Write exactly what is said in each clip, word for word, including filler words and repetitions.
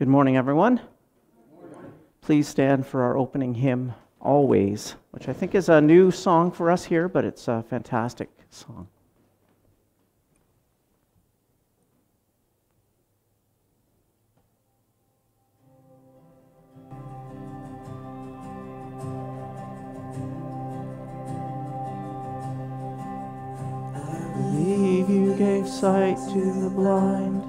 Good morning, everyone. Good morning. Please stand for our opening hymn, Always, which I think is a new song for us here, but it's a fantastic song. I believe you gave sight to the blind.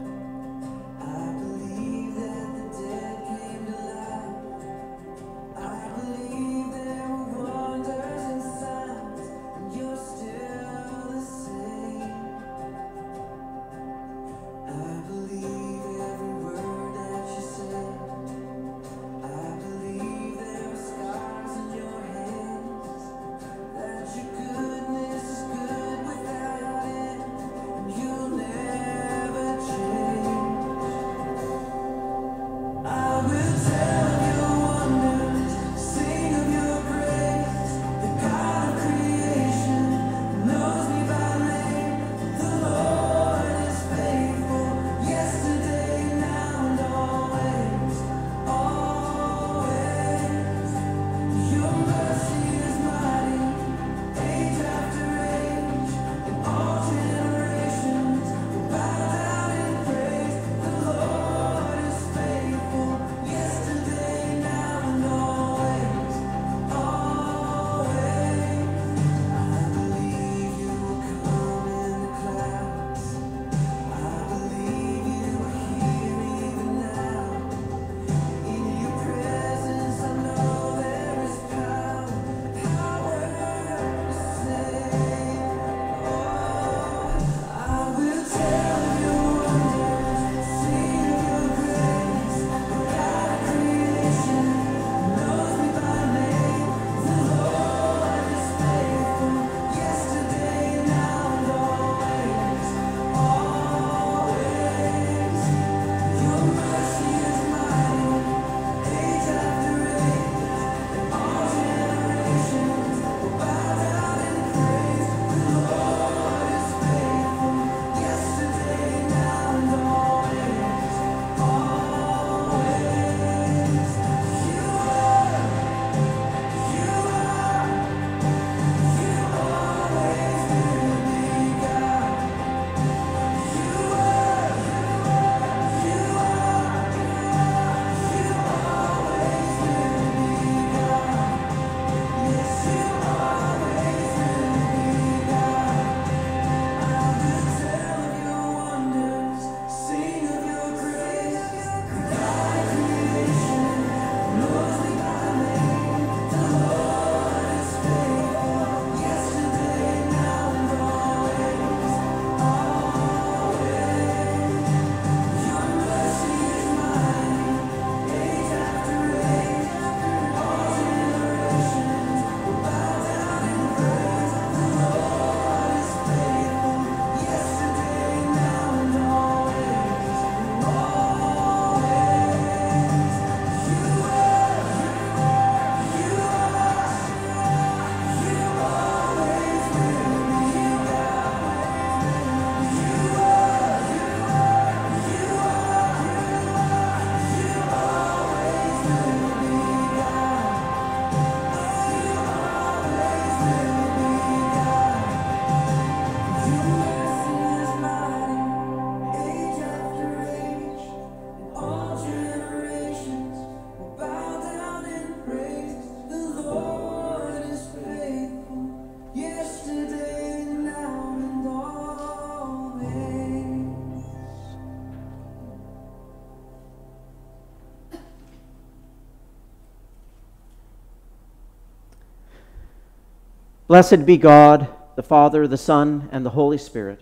Blessed be God, the Father, the Son, and the Holy Spirit.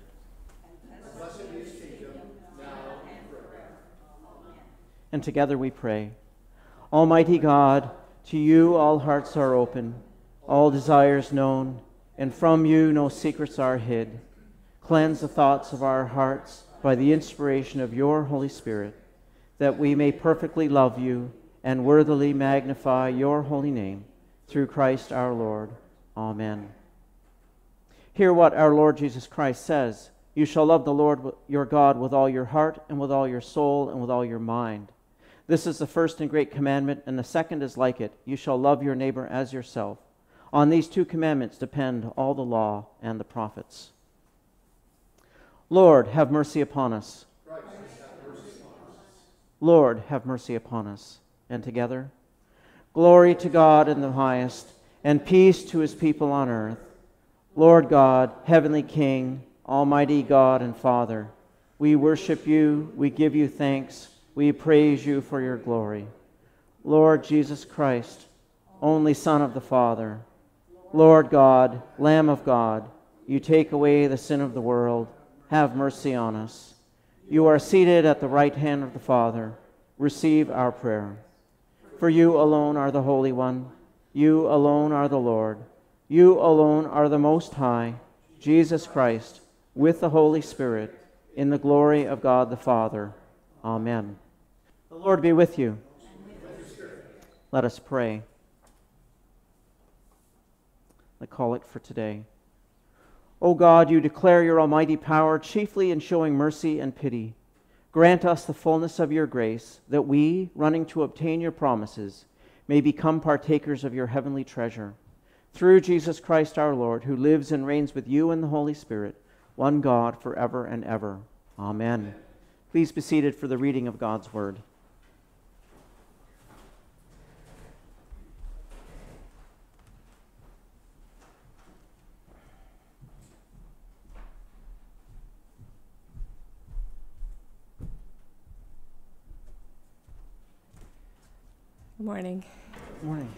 Blessed be his kingdom, now and forever. Amen. And together we pray. Almighty God, to you all hearts are open, all desires known, and from you no secrets are hid. Cleanse the thoughts of our hearts by the inspiration of your Holy Spirit, that we may perfectly love you and worthily magnify your holy name, through Christ our Lord. Amen. Hear what our Lord Jesus Christ says. You shall love the Lord your God with all your heart and with all your soul and with all your mind. This is the first and great commandment, and the second is like it. You shall love your neighbor as yourself. On these two commandments depend all the law and the prophets. Lord, have mercy upon us. Christ, have mercy upon us. Lord, have mercy upon us. And together, glory to God in the highest, and peace to his people on earth. Lord God, heavenly King, almighty God and Father, we worship you, we give you thanks, we praise you for your glory. Lord Jesus Christ, only Son of the Father, Lord God, Lamb of God, you take away the sin of the world, have mercy on us. You are seated at the right hand of the Father, receive our prayer. For you alone are the Holy One, you alone are the Lord, you alone are the Most High, Jesus Christ, with the Holy Spirit, in the glory of God the Father. Amen. The Lord be with you. Let us pray. The collect for today. O God, you declare your almighty power chiefly in showing mercy and pity. Grant us the fullness of your grace, that we, running to obtain your promises, may become partakers of your heavenly treasure. Through Jesus Christ our Lord, who lives and reigns with you in the Holy Spirit, one God, forever and ever. Amen. Please be seated for the reading of God's word. Good morning. Good morning.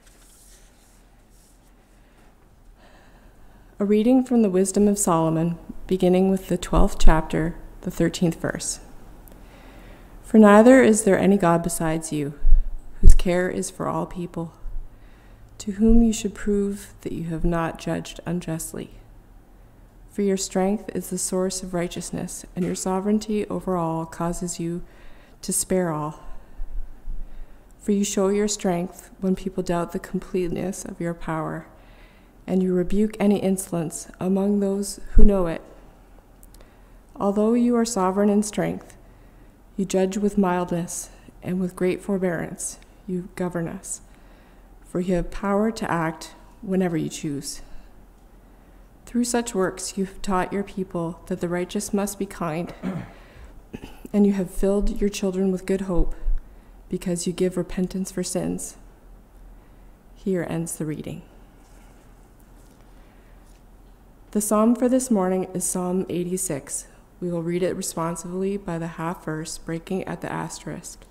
A reading from the Wisdom of Solomon, beginning with the twelfth chapter, the thirteenth verse. For neither is there any God besides you, whose care is for all people, to whom you should prove that you have not judged unjustly. For your strength is the source of righteousness, and your sovereignty over all causes you to spare all. For you show your strength when people doubt the completeness of your power, and you rebuke any insolence among those who know it. Although you are sovereign in strength, you judge with mildness, and with great forbearance you govern us. For you have power to act whenever you choose. Through such works you have taught your people that the righteous must be kind, and you have filled your children with good hope, because you give repentance for sins. Here ends the reading. The psalm for this morning is Psalm eighty-six. We will read it responsively by the half verse, breaking at the asterisk.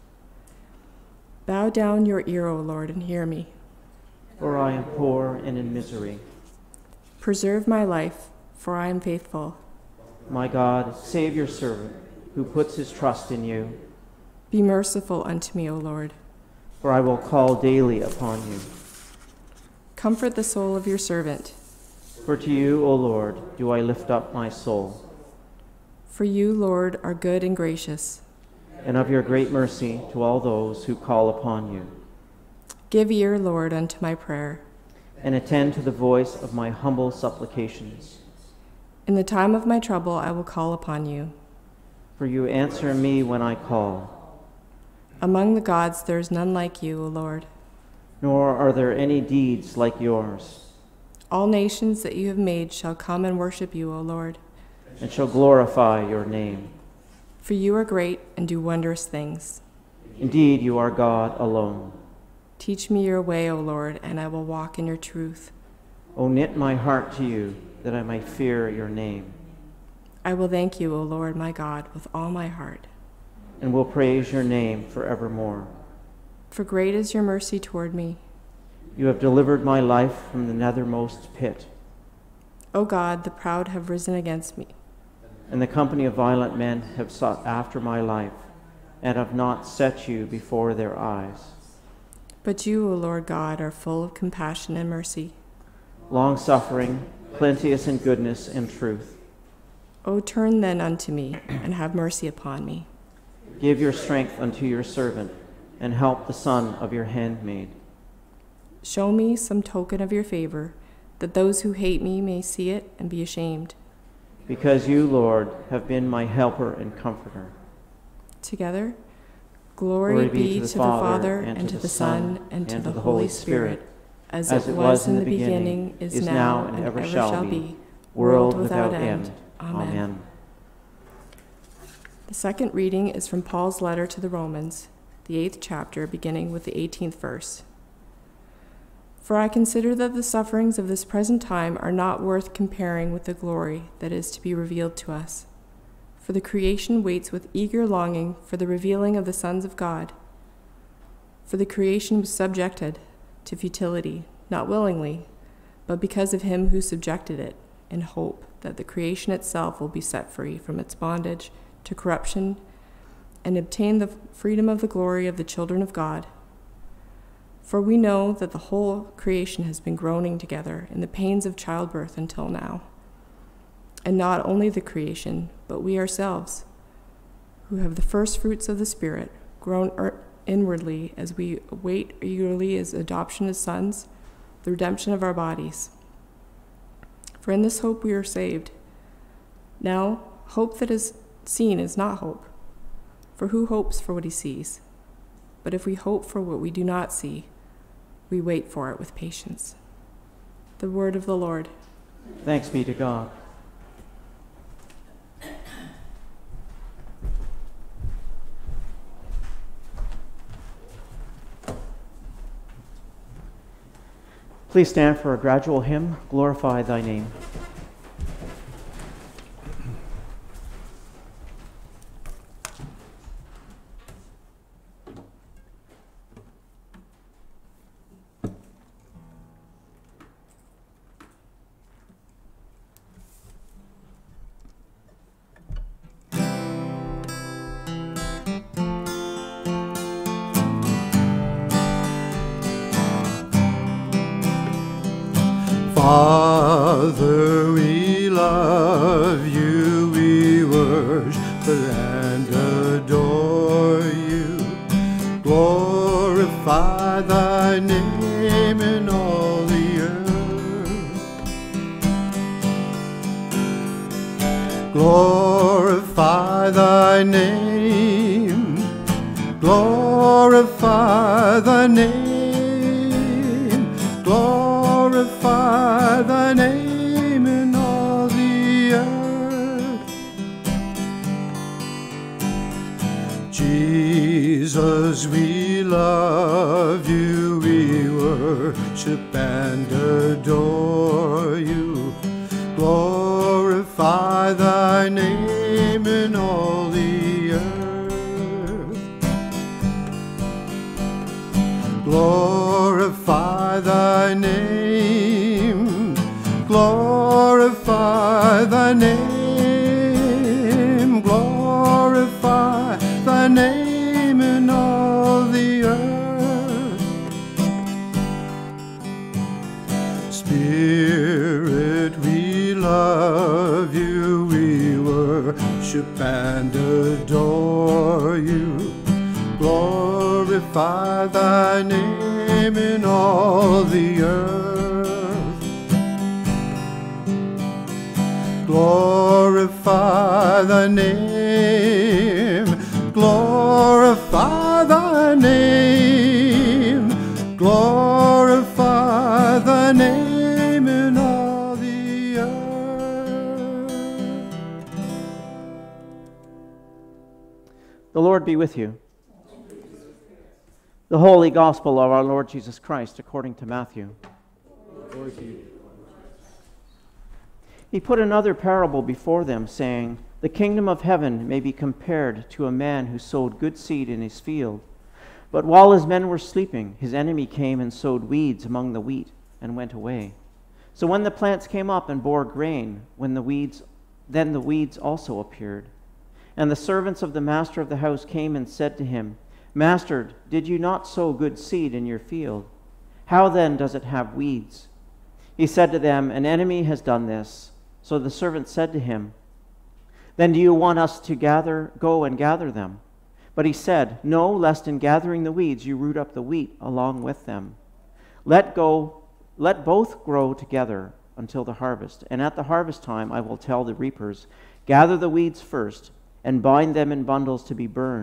Bow down your ear, O Lord, and hear me. For I am poor and in misery. Preserve my life, for I am faithful. My God, save your servant, who puts his trust in you. Be merciful unto me, O Lord. For I will call daily upon you. Comfort the soul of your servant. For to you, O Lord, do I lift up my soul. For you, Lord, are good and gracious, and of your great mercy to all those who call upon you. Give ear, Lord, unto my prayer, and attend to the voice of my humble supplications. In the time of my trouble I will call upon you. For you answer me when I call. Among the gods there is none like you, O Lord. Nor are there any deeds like yours. All nations that you have made shall come and worship you, O Lord, and shall glorify your name. For you are great and do wondrous things. Indeed, you are God alone. Teach me your way, O Lord, and I will walk in your truth. O knit my heart to you, that I may fear your name. I will thank you, O Lord, my God, with all my heart, and will praise your name forevermore. For great is your mercy toward me. You have delivered my life from the nethermost pit. O God, the proud have risen against me, and the company of violent men have sought after my life, and have not set you before their eyes. But you, O Lord God, are full of compassion and mercy, long-suffering, plenteous in goodness and truth. O turn then unto me, and have mercy upon me. Give your strength unto your servant, and help the son of your handmaid. Show me some token of your favor, that those who hate me may see it and be ashamed. Because you, Lord, have been my helper and comforter. Together, Glory, Glory be to the Father, and, and to the Son, and to the Holy Spirit, as, as it was in the beginning, is, is now, and ever shall be, world without end. Amen. Amen. The second reading is from Paul's letter to the Romans, the eighth chapter, beginning with the eighteenth verse. For I consider that the sufferings of this present time are not worth comparing with the glory that is to be revealed to us. For the creation waits with eager longing for the revealing of the sons of God. For the creation was subjected to futility, not willingly, but because of him who subjected it, in hope that the creation itself will be set free from its bondage to corruption and obtain the freedom of the glory of the children of God. For we know that the whole creation has been groaning together in the pains of childbirth until now. And not only the creation, but we ourselves, who have the first fruits of the Spirit, groan inwardly as we await eagerly as adoption as sons, the redemption of our bodies. For in this hope we are saved. Now, hope that is seen is not hope. For who hopes for what he sees? But if we hope for what we do not see, we wait for it with patience. The word of the Lord. Thanks be to God. Please stand for a gradual hymn, Glorify Thy Name. Father, we love you, we worship and adore you. Glorify thy name in all the earth. Glorify thy name, glorify thy name, glorify thy name in all the earth. Jesus, we love you, we worship and adore you. Glorify thy name in all the earth. Glorify thy name, glorify thy name, glorify thy name in all the earth. Spirit, we love you, we worship and adore you. Glorify thy name in all the earth. Glorify thy name, glorify thy name, glorify thy name in all the earth. The Lord be with you. The Holy Gospel of our Lord Jesus Christ according to Matthew. Glory to you. He put another parable before them, saying, The kingdom of heaven may be compared to a man who sowed good seed in his field. But while his men were sleeping, his enemy came and sowed weeds among the wheat and went away. So when the plants came up and bore grain, when the weeds, then the weeds also appeared. And the servants of the master of the house came and said to him, Master, did you not sow good seed in your field? How then does it have weeds? He said to them, An enemy has done this. So the servants said to him, Then do you want us to gather, go and gather them? But he said, No, lest in gathering the weeds you root up the wheat along with them. Let go, let both grow together until the harvest. And at the harvest time I will tell the reapers, Gather the weeds first, and bind them in bundles to be burned,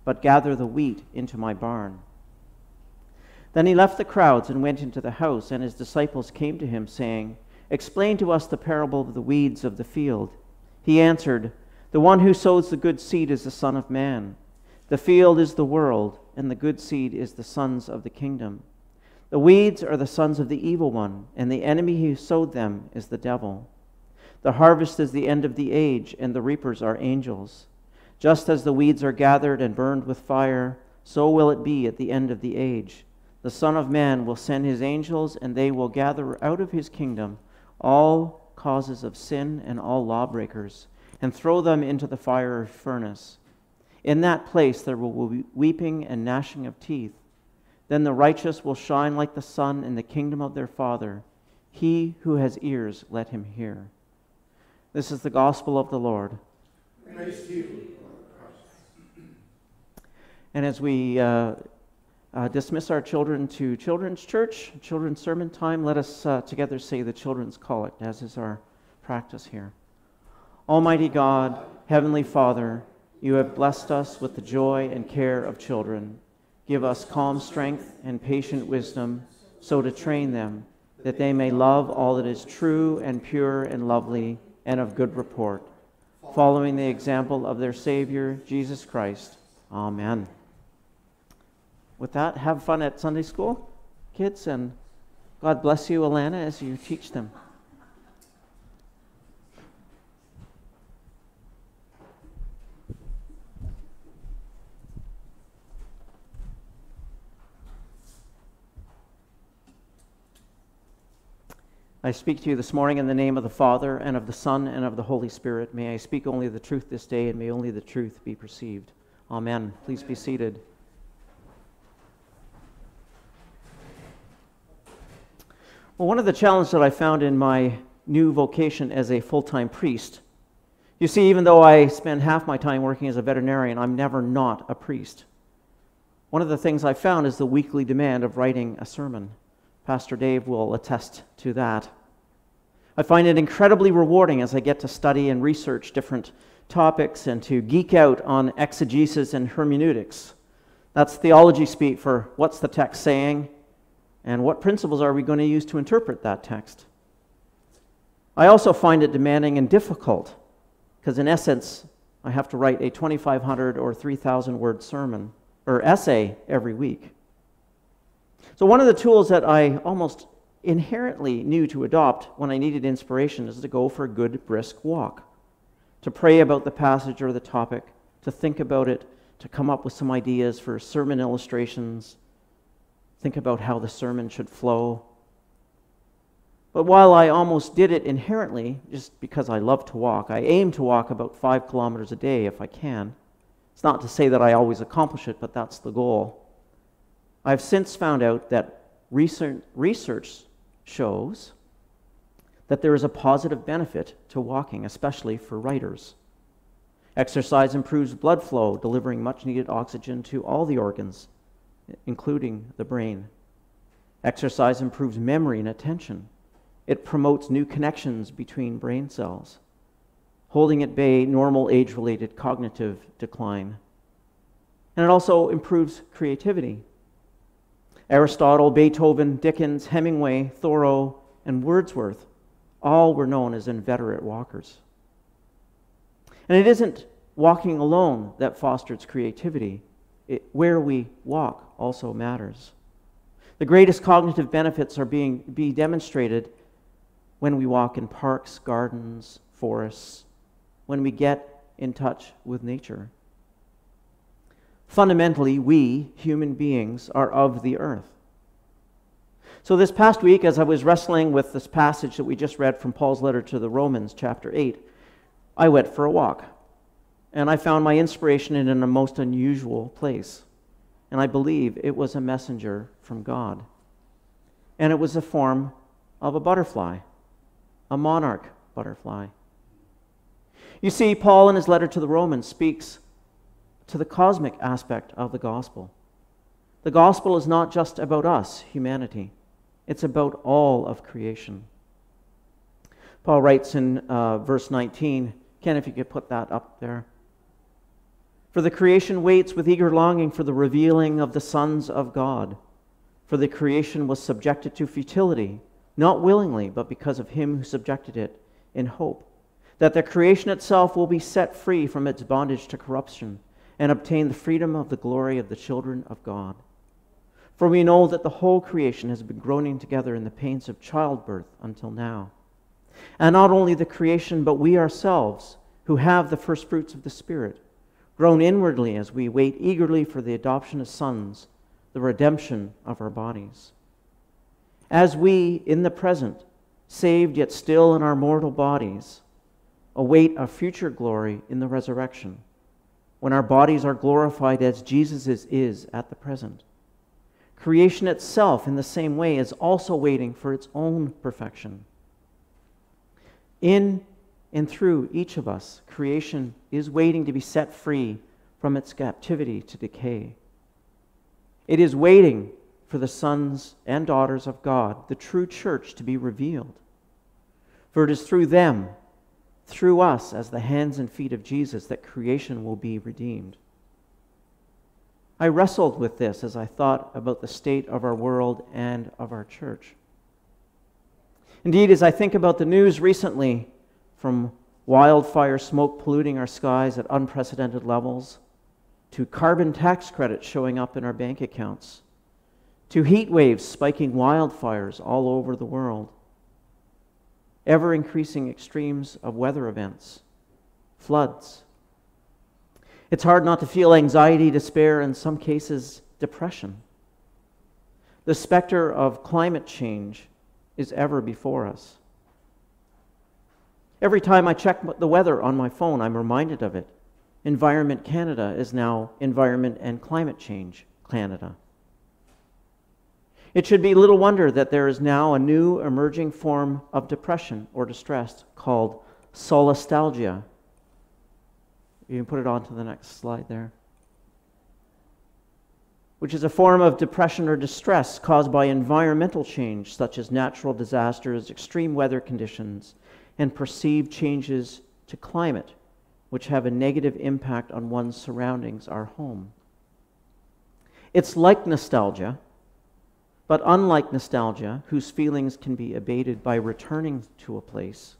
but gather the wheat into my barn." Then he left the crowds and went into the house, and his disciples came to him, saying, "Explain to us the parable of the weeds of the field." He answered, "The one who sows the good seed is the Son of Man. The field is the world, and the good seed is the sons of the kingdom. The weeds are the sons of the evil one, and the enemy who sowed them is the devil. The harvest is the end of the age, and the reapers are angels. Just as the weeds are gathered and burned with fire, so will it be at the end of the age. The Son of Man will send his angels, and they will gather out of his kingdom all causes of sin and all lawbreakers, and throw them into the fiery furnace. In that place there will be weeping and gnashing of teeth. Then the righteous will shine like the sun in the kingdom of their Father. He who has ears, let him hear." This is the gospel of the Lord. Praise to you, Lord Christ. And as we uh, uh, dismiss our children to children's church, children's sermon time, let us uh, together say the children's collect, as is our practice here. Almighty God, Heavenly Father, you have blessed us with the joy and care of children. Give us calm strength and patient wisdom, so to train them, that they may love all that is true and pure and lovely and of good report, following the example of their Savior, Jesus Christ. Amen. With that, have fun at Sunday school, kids, and God bless you, Alana, as you teach them. I speak to you this morning in the name of the Father, and of the Son, and of the Holy Spirit. May I speak only the truth this day, and may only the truth be perceived. Amen. Please be seated. Well, one of the challenges that I found in my new vocation as a full-time priest, you see, even though I spend half my time working as a veterinarian, I'm never not a priest. One of the things I found is the weekly demand of writing a sermon. Pastor Dave will attest to that. I find it incredibly rewarding as I get to study and research different topics and to geek out on exegesis and hermeneutics. That's theology speak for what's the text saying and what principles are we going to use to interpret that text. I also find it demanding and difficult because in essence, I have to write a twenty-five hundred or three thousand word sermon or essay every week. So one of the tools that I almost inherently knew to adopt when I needed inspiration is to go for a good brisk walk, to pray about the passage or the topic, to think about it, to come up with some ideas for sermon illustrations, think about how the sermon should flow. But while I almost did it inherently, just because I love to walk, I aim to walk about five kilometers a day if I can. It's not to say that I always accomplish it, but that's the goal. I've since found out that research, research shows that there is a positive benefit to walking, especially for writers. Exercise improves blood flow, delivering much-needed oxygen to all the organs, including the brain. Exercise improves memory and attention. It promotes new connections between brain cells, holding at bay normal age-related cognitive decline. And it also improves creativity. Aristotle, Beethoven, Dickens, Hemingway, Thoreau, and Wordsworth all were known as inveterate walkers. And it isn't walking alone that fosters creativity. It, where we walk also matters. The greatest cognitive benefits are being be demonstrated when we walk in parks, gardens, forests, when we get in touch with nature. Fundamentally, we, human beings, are of the earth. So this past week, as I was wrestling with this passage that we just read from Paul's letter to the Romans, chapter eight, I went for a walk. And I found my inspiration in a most unusual place. And I believe it was a messenger from God. And it was the form of a butterfly, a monarch butterfly. You see, Paul in his letter to the Romans speaks to the cosmic aspect of the gospel. The gospel is not just about us, humanity. It's about all of creation. Paul writes in uh, verse nineteen, Ken, if you could put that up there. For the creation waits with eager longing for the revealing of the sons of God. For the creation was subjected to futility, not willingly, but because of him who subjected it, in hope that the creation itself will be set free from its bondage to corruption and obtain the freedom of the glory of the children of God. For we know that the whole creation has been groaning together in the pains of childbirth until now. And not only the creation, but we ourselves, who have the first fruits of the Spirit, groan inwardly as we wait eagerly for the adoption of sons, the redemption of our bodies. As we, in the present, saved yet still in our mortal bodies, await a future glory in the resurrection, when our bodies are glorified as Jesus' is at the present. Creation itself, in the same way, is also waiting for its own perfection. In and through each of us, creation is waiting to be set free from its captivity to decay. It is waiting for the sons and daughters of God, the true church, to be revealed. For it is through them, through us as the hands and feet of Jesus, that creation will be redeemed. I wrestled with this as I thought about the state of our world and of our church. Indeed, as I think about the news recently, from wildfire smoke polluting our skies at unprecedented levels, to carbon tax credits showing up in our bank accounts, to heat waves spiking wildfires all over the world, ever-increasing extremes of weather events, floods. It's hard not to feel anxiety, despair, in some cases depression. The specter of climate change is ever before us. Every time I check the weather on my phone, I'm reminded of it. Environment Canada is now Environment and Climate Change Canada. It should be little wonder that there is now a new emerging form of depression or distress called solastalgia. You can put it on to the next slide there. Which is a form of depression or distress caused by environmental change, such as natural disasters, extreme weather conditions, and perceived changes to climate, which have a negative impact on one's surroundings, our home. It's like nostalgia, but unlike nostalgia, whose feelings can be abated by returning to a place,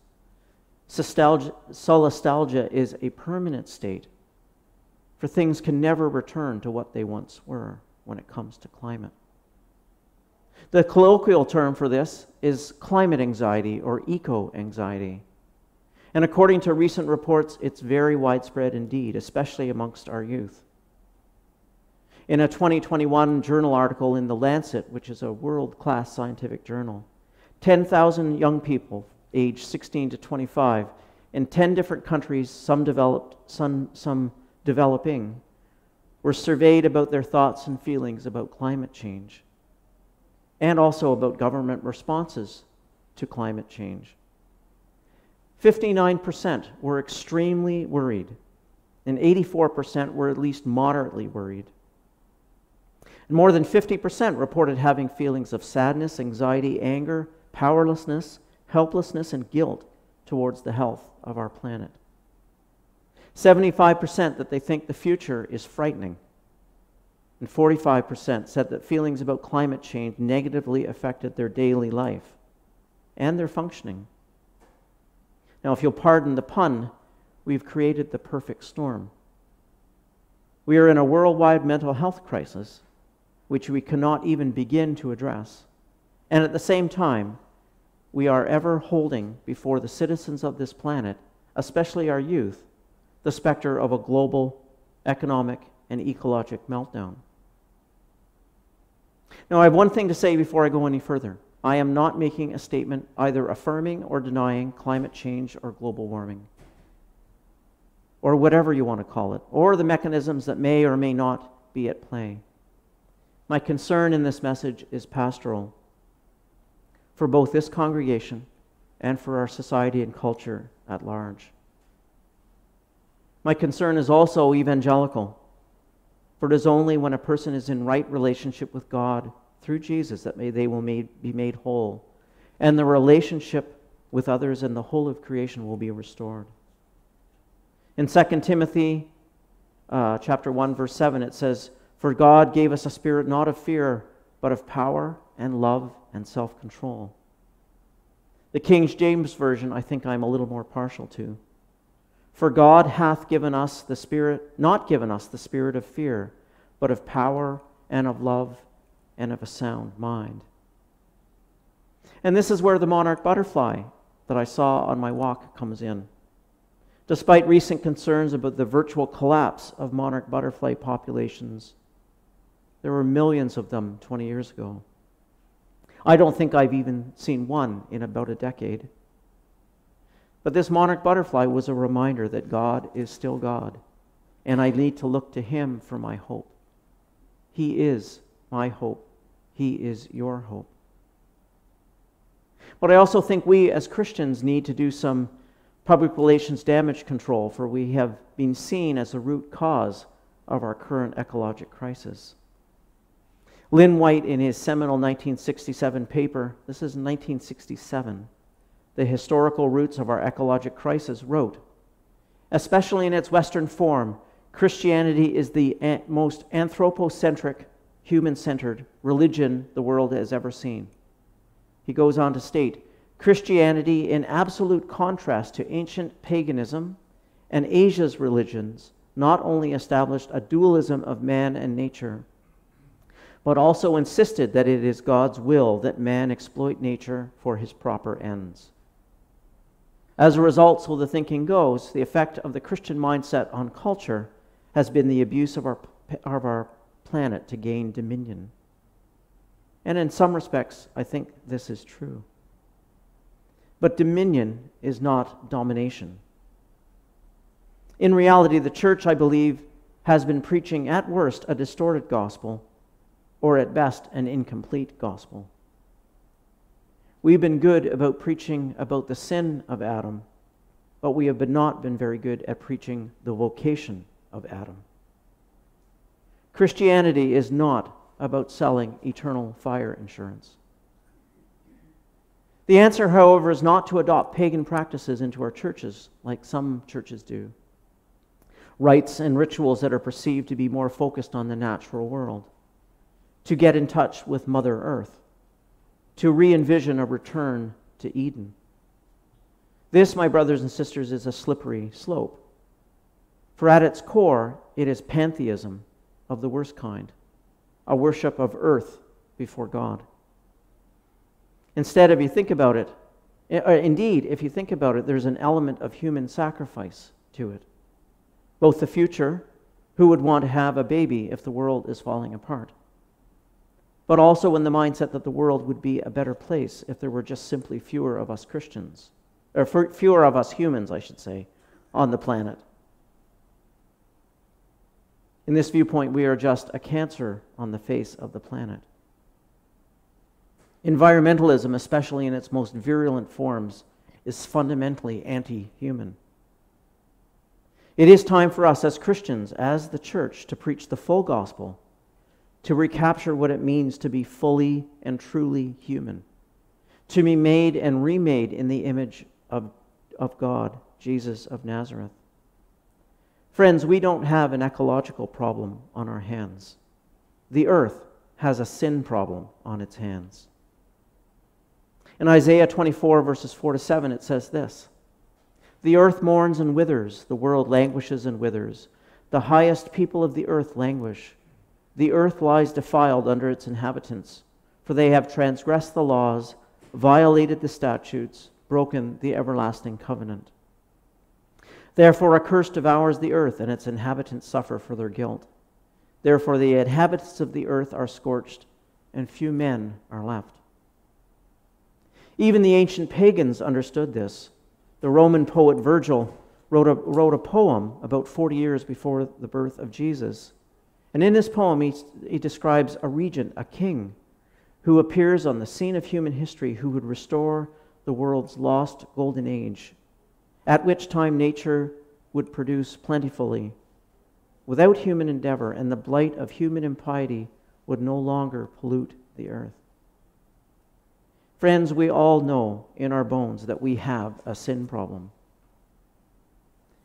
solastalgia is a permanent state, for things can never return to what they once were when it comes to climate. The colloquial term for this is climate anxiety or eco-anxiety. And according to recent reports, it's very widespread indeed, especially amongst our youth. In a twenty twenty-one journal article in The Lancet, which is a world-class scientific journal, ten thousand young people aged sixteen to twenty-five in ten different countries, some developed, some, some developing, were surveyed about their thoughts and feelings about climate change, and also about government responses to climate change. fifty-nine percent were extremely worried, and eighty-four percent were at least moderately worried. And more than fifty percent reported having feelings of sadness, anxiety, anger, powerlessness, helplessness, and guilt towards the health of our planet. seventy-five percent that they think the future is frightening. And forty-five percent said that feelings about climate change negatively affected their daily life and their functioning. Now, if you'll pardon the pun, we've created the perfect storm. We are in a worldwide mental health crisis, which we cannot even begin to address. And at the same time, we are ever holding before the citizens of this planet, especially our youth, the specter of a global economic and ecologic meltdown. Now, I have one thing to say before I go any further. I am not making a statement either affirming or denying climate change or global warming, or whatever you want to call it, or the mechanisms that may or may not be at play. My concern in this message is pastoral for both this congregation and for our society and culture at large. My concern is also evangelical, for it is only when a person is in right relationship with God through Jesus that may, they will made, be made whole, and the relationship with others and the whole of creation will be restored. In Second Timothy uh, chapter one, verse seven, it says, "For God gave us a spirit not of fear, but of power and love and self-control." The King James Version, I think I'm a little more partial to. "For God hath given us the spirit, not given us the spirit of fear, but of power and of love and of a sound mind." And this is where the monarch butterfly that I saw on my walk comes in. Despite recent concerns about the virtual collapse of monarch butterfly populations, there were millions of them twenty years ago. I don't think I've even seen one in about a decade. But this monarch butterfly was a reminder that God is still God, and I need to look to Him for my hope. He is my hope. He is your hope. But I also think we as Christians need to do some public relations damage control, for we have been seen as the root cause of our current ecologic crisis. Lynn White, in his seminal nineteen sixty-seven paper, this is nineteen sixty-seven, "The Historical Roots of Our Ecologic Crisis," wrote, "Especially in its Western form, Christianity is the an- most anthropocentric, human-centered religion the world has ever seen." He goes on to state, "Christianity, in absolute contrast to ancient paganism and Asia's religions, not only established a dualism of man and nature, but also insisted that it is God's will that man exploit nature for his proper ends. As a result, so the thinking goes, the effect of the Christian mindset on culture has been the abuse of our, of our planet to gain dominion." And in some respects, I think this is true. But dominion is not domination. In reality, the church, I believe, has been preaching at worst a distorted gospel, or at best an incomplete gospel. We've been good about preaching about the sin of Adam, but we have been not been very good at preaching the vocation of Adam. Christianity is not about selling eternal fire insurance. The answer, however, is not to adopt pagan practices into our churches, like some churches do. Rites and rituals that are perceived to be more focused on the natural world. To get in touch with Mother Earth. To re-envision a return to Eden. This, my brothers and sisters, is a slippery slope. For at its core, it is pantheism of the worst kind. A worship of earth before God. Instead, if you think about it, indeed, if you think about it, there's an element of human sacrifice to it. Both the future, who would want to have a baby if the world is falling apart? But also in the mindset that the world would be a better place if there were just simply fewer of us Christians, or fewer of us humans, I should say, on the planet. In this viewpoint, we are just a cancer on the face of the planet. Environmentalism, especially in its most virulent forms, is fundamentally anti-human. It is time for us as Christians, as the church, to preach the full gospel, to recapture what it means to be fully and truly human, to be made and remade in the image of, of God, Jesus of Nazareth. Friends, we don't have an ecological problem on our hands. The earth has a sin problem on its hands. In Isaiah twenty-four, verses four to seven, it says this, "The earth mourns and withers, the world languishes and withers. The highest people of the earth languish. The earth lies defiled under its inhabitants, for they have transgressed the laws, violated the statutes, broken the everlasting covenant. Therefore a curse devours the earth, and its inhabitants suffer for their guilt. Therefore the inhabitants of the earth are scorched, and few men are left." Even the ancient pagans understood this. The Roman poet Virgil wrote a, wrote a poem about forty years before the birth of Jesus. And in this poem, he, he describes a regent, a king, who appears on the scene of human history, who would restore the world's lost golden age, at which time nature would produce plentifully, without human endeavor, and the blight of human impiety would no longer pollute the earth. Friends, we all know in our bones that we have a sin problem.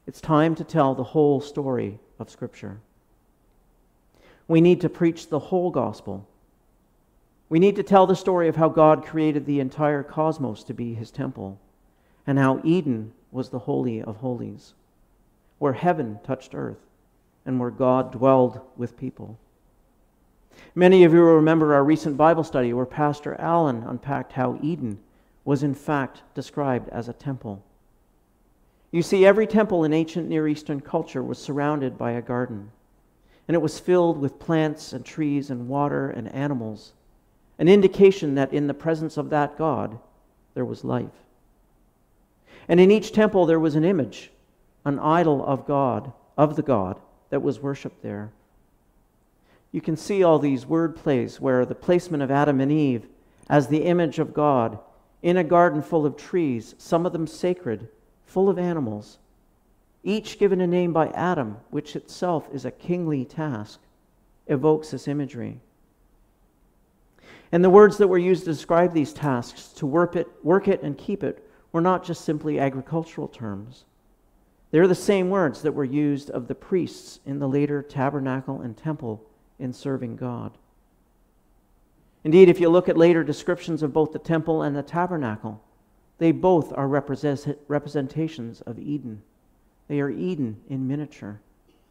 It's time to tell the whole story of Scripture. We need to preach the whole gospel. We need to tell the story of how God created the entire cosmos to be his temple, and how Eden was the Holy of Holies, where heaven touched earth, and where God dwelled with people. Many of you will remember our recent Bible study where Pastor Allen unpacked how Eden was in fact described as a temple. You see, every temple in ancient Near Eastern culture was surrounded by a garden, and it was filled with plants and trees and water and animals, an indication that in the presence of that God, there was life. And in each temple there was an image, an idol of God, of the God that was worshipped there. You can see all these word plays where the placement of Adam and Eve as the image of God in a garden full of trees, some of them sacred, full of animals, each given a name by Adam, which itself is a kingly task, evokes this imagery. And the words that were used to describe these tasks, to work it, work it and keep it, were not just simply agricultural terms. They're the same words that were used of the priests in the later tabernacle and temple in serving God. Indeed, if you look at later descriptions of both the temple and the tabernacle, they both are represent, representations of Eden. They are Eden in miniature.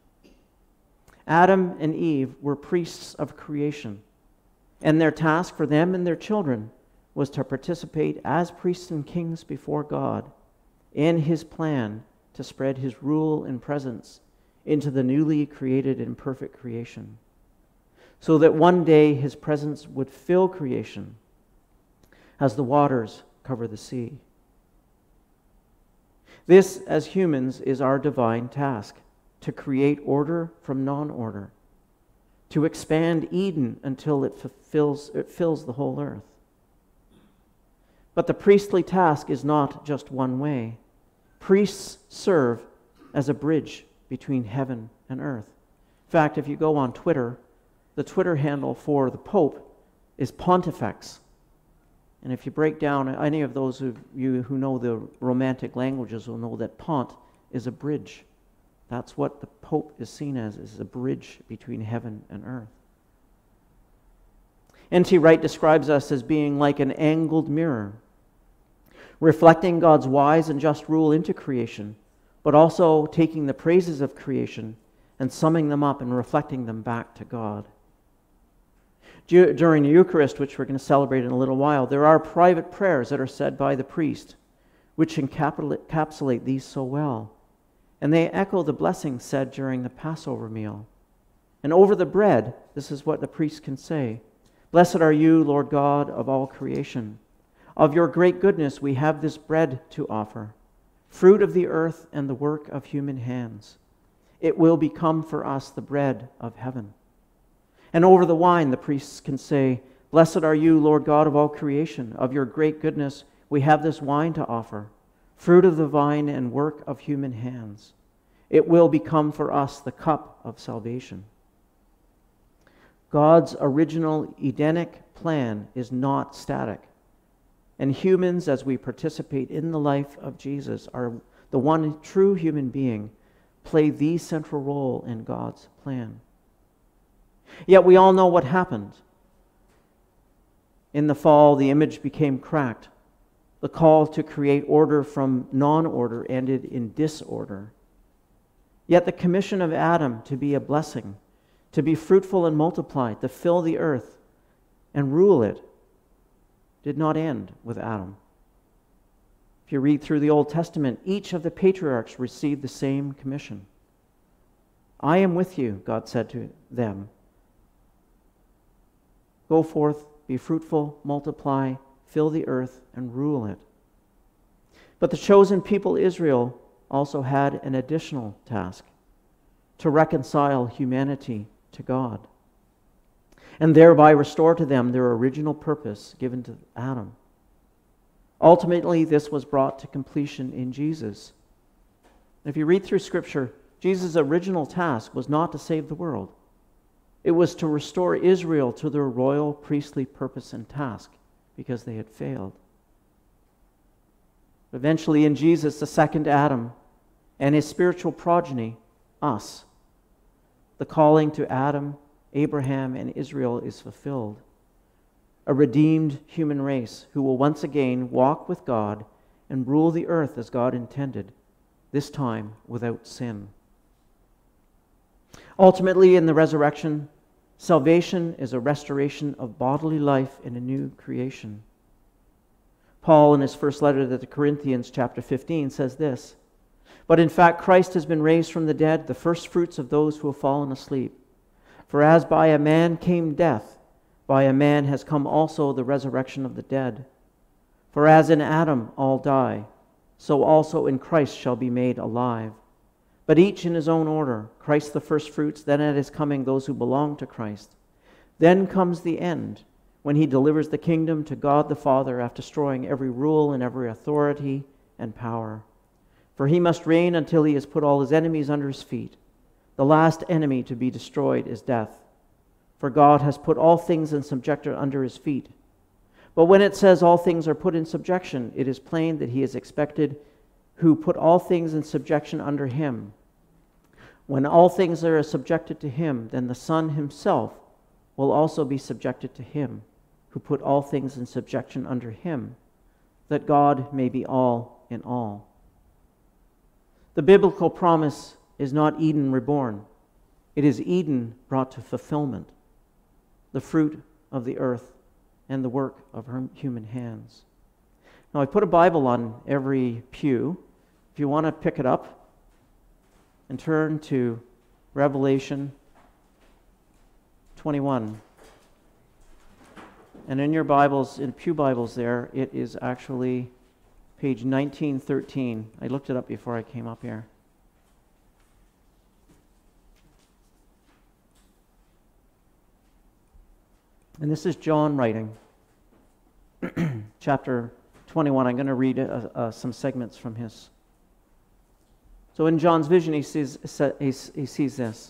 Adam and Eve were priests of creation, and their task for them and their children was to participate as priests and kings before God in his plan to spread his rule and presence into the newly created and perfect creation, so that one day his presence would fill creation as the waters cover the sea. This, as humans, is our divine task, to create order from non-order, to expand Eden until it fulfills, it fills the whole earth. But the priestly task is not just one way. Priests serve as a bridge between heaven and earth. In fact, if you go on Twitter, the Twitter handle for the Pope is Pontifex. And if you break down, any of those of you who know the Romantic languages will know that pont is a bridge. That's what the Pope is seen as, is a bridge between heaven and earth. N T Wright describes us as being like an angled mirror, reflecting God's wise and just rule into creation, but also taking the praises of creation and summing them up and reflecting them back to God. During the Eucharist, which we're going to celebrate in a little while, there are private prayers that are said by the priest, which encapsulate these so well. And they echo the blessings said during the Passover meal. And over the bread, this is what the priest can say: "Blessed are you, Lord God of all creation. Of your great goodness we have this bread to offer, fruit of the earth and the work of human hands. It will become for us the bread of heaven." And over the wine, the priests can say, "Blessed are you, Lord God of all creation. Of your great goodness we have this wine to offer, fruit of the vine and work of human hands. It will become for us the cup of salvation." God's original Edenic plan is not static. And humans, as we participate in the life of Jesus, are the one true human being, play the central role in God's plan. Yet we all know what happened. In the fall, the image became cracked. The call to create order from non-order ended in disorder. Yet the commission of Adam to be a blessing, to be fruitful and multiply, to fill the earth and rule it, did not end with Adam. If you read through the Old Testament, each of the patriarchs received the same commission. "I am with you," God said to them. "Go forth, be fruitful, multiply, fill the earth, and rule it." But the chosen people, Israel, also had an additional task: to reconcile humanity to God, and thereby restore to them their original purpose given to Adam. Ultimately, this was brought to completion in Jesus. If you read through Scripture, Jesus' original task was not to save the world. It was to restore Israel to their royal priestly purpose and task, because they had failed. Eventually, in Jesus, the second Adam, and his spiritual progeny, us. The calling to Adam, Abraham, and Israel is fulfilled. A redeemed human race who will once again walk with God and rule the earth as God intended, this time without sin. Ultimately, in the resurrection, salvation is a restoration of bodily life in a new creation. Paul, in his first letter to the Corinthians, chapter fifteen, says this, "But in fact, Christ has been raised from the dead, the first fruits of those who have fallen asleep. For as by a man came death, by a man has come also the resurrection of the dead. For as in Adam all die, so also in Christ shall be made alive. But each in his own order, Christ the first fruits, then at his coming those who belong to Christ. Then comes the end, when he delivers the kingdom to God the Father after destroying every rule and every authority and power. For he must reign until he has put all his enemies under his feet. The last enemy to be destroyed is death. For God has put all things in subjection under his feet. But when it says all things are put in subjection, it is plain that he is expected who put all things in subjection under him. When all things are subjected to him, then the Son himself will also be subjected to him, who put all things in subjection under him, that God may be all in all." The biblical promise is not Eden reborn. It is Eden brought to fulfillment, the fruit of the earth and the work of her human hands. Now, I put a Bible on every pew. If you want to pick it up and turn to Revelation twenty-one. And in your Bibles, in pew Bibles there, it is actually page nineteen thirteen. I looked it up before I came up here. And this is John writing, chapter twenty-one. I'm going to read uh, uh, some segments from his. So in John's vision, he sees, he sees this.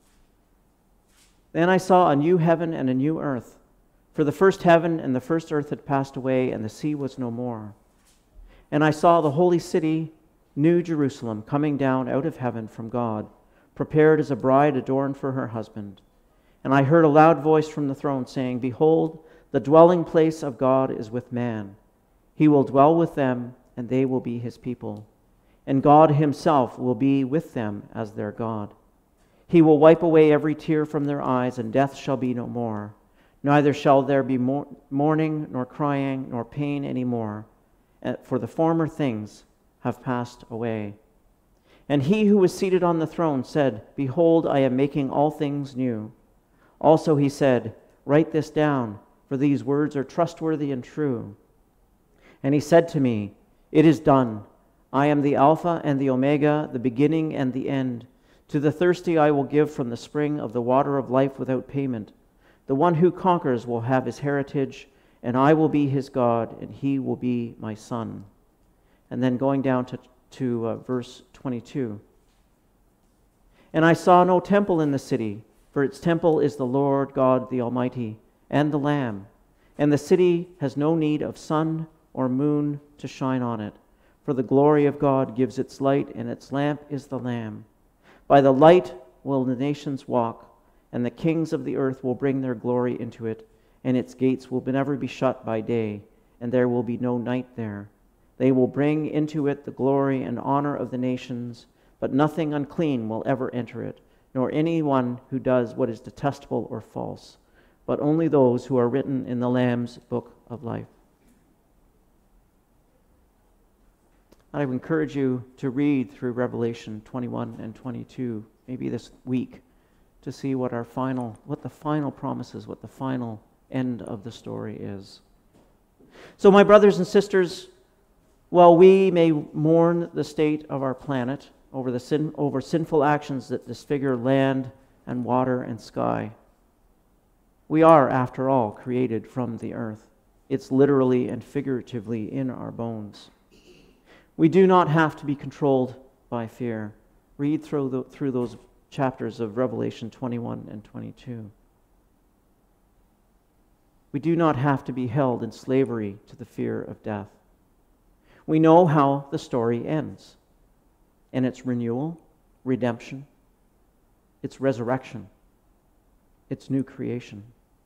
"Then I saw a new heaven and a new earth, for the first heaven and the first earth had passed away, and the sea was no more. And I saw the holy city, New Jerusalem, coming down out of heaven from God, prepared as a bride adorned for her husband. And I heard a loud voice from the throne saying, 'Behold, the dwelling place of God is with man. He will dwell with them, and they will be his people. And God himself will be with them as their God. He will wipe away every tear from their eyes, and death shall be no more. Neither shall there be mourning, nor crying, nor pain any more, for the former things have passed away.' And he who was seated on the throne said, 'Behold, I am making all things new.' Also he said, 'Write this down, for these words are trustworthy and true.' And he said to me, 'It is done. I am the Alpha and the Omega, the beginning and the end. To the thirsty I will give from the spring of the water of life without payment. The one who conquers will have his heritage, and I will be his God, and he will be my son.'" And then going down to, to uh, verse twenty-two. "And I saw no temple in the city, for its temple is the Lord God the Almighty, and the Lamb. And the city has no need of sun or moon to shine on it, for the glory of God gives its light, and its lamp is the Lamb. By the light will the nations walk, and the kings of the earth will bring their glory into it, and its gates will never be shut by day, and there will be no night there. They will bring into it the glory and honor of the nations, but nothing unclean will ever enter it, nor anyone who does what is detestable or false, but only those who are written in the Lamb's book of life." I would encourage you to read through Revelation twenty-one and twenty-two, maybe this week, to see what our final, what the final promise is, what the final end of the story is. So, my brothers and sisters, while we may mourn the state of our planet over the sin, over sinful actions that disfigure land and water and sky, we are, after all, created from the earth. It's literally and figuratively in our bones. We do not have to be controlled by fear. Read through, the, through those chapters of Revelation twenty-one and twenty-two. We do not have to be held in slavery to the fear of death. We know how the story ends. and its renewal, redemption, its resurrection, its new creation.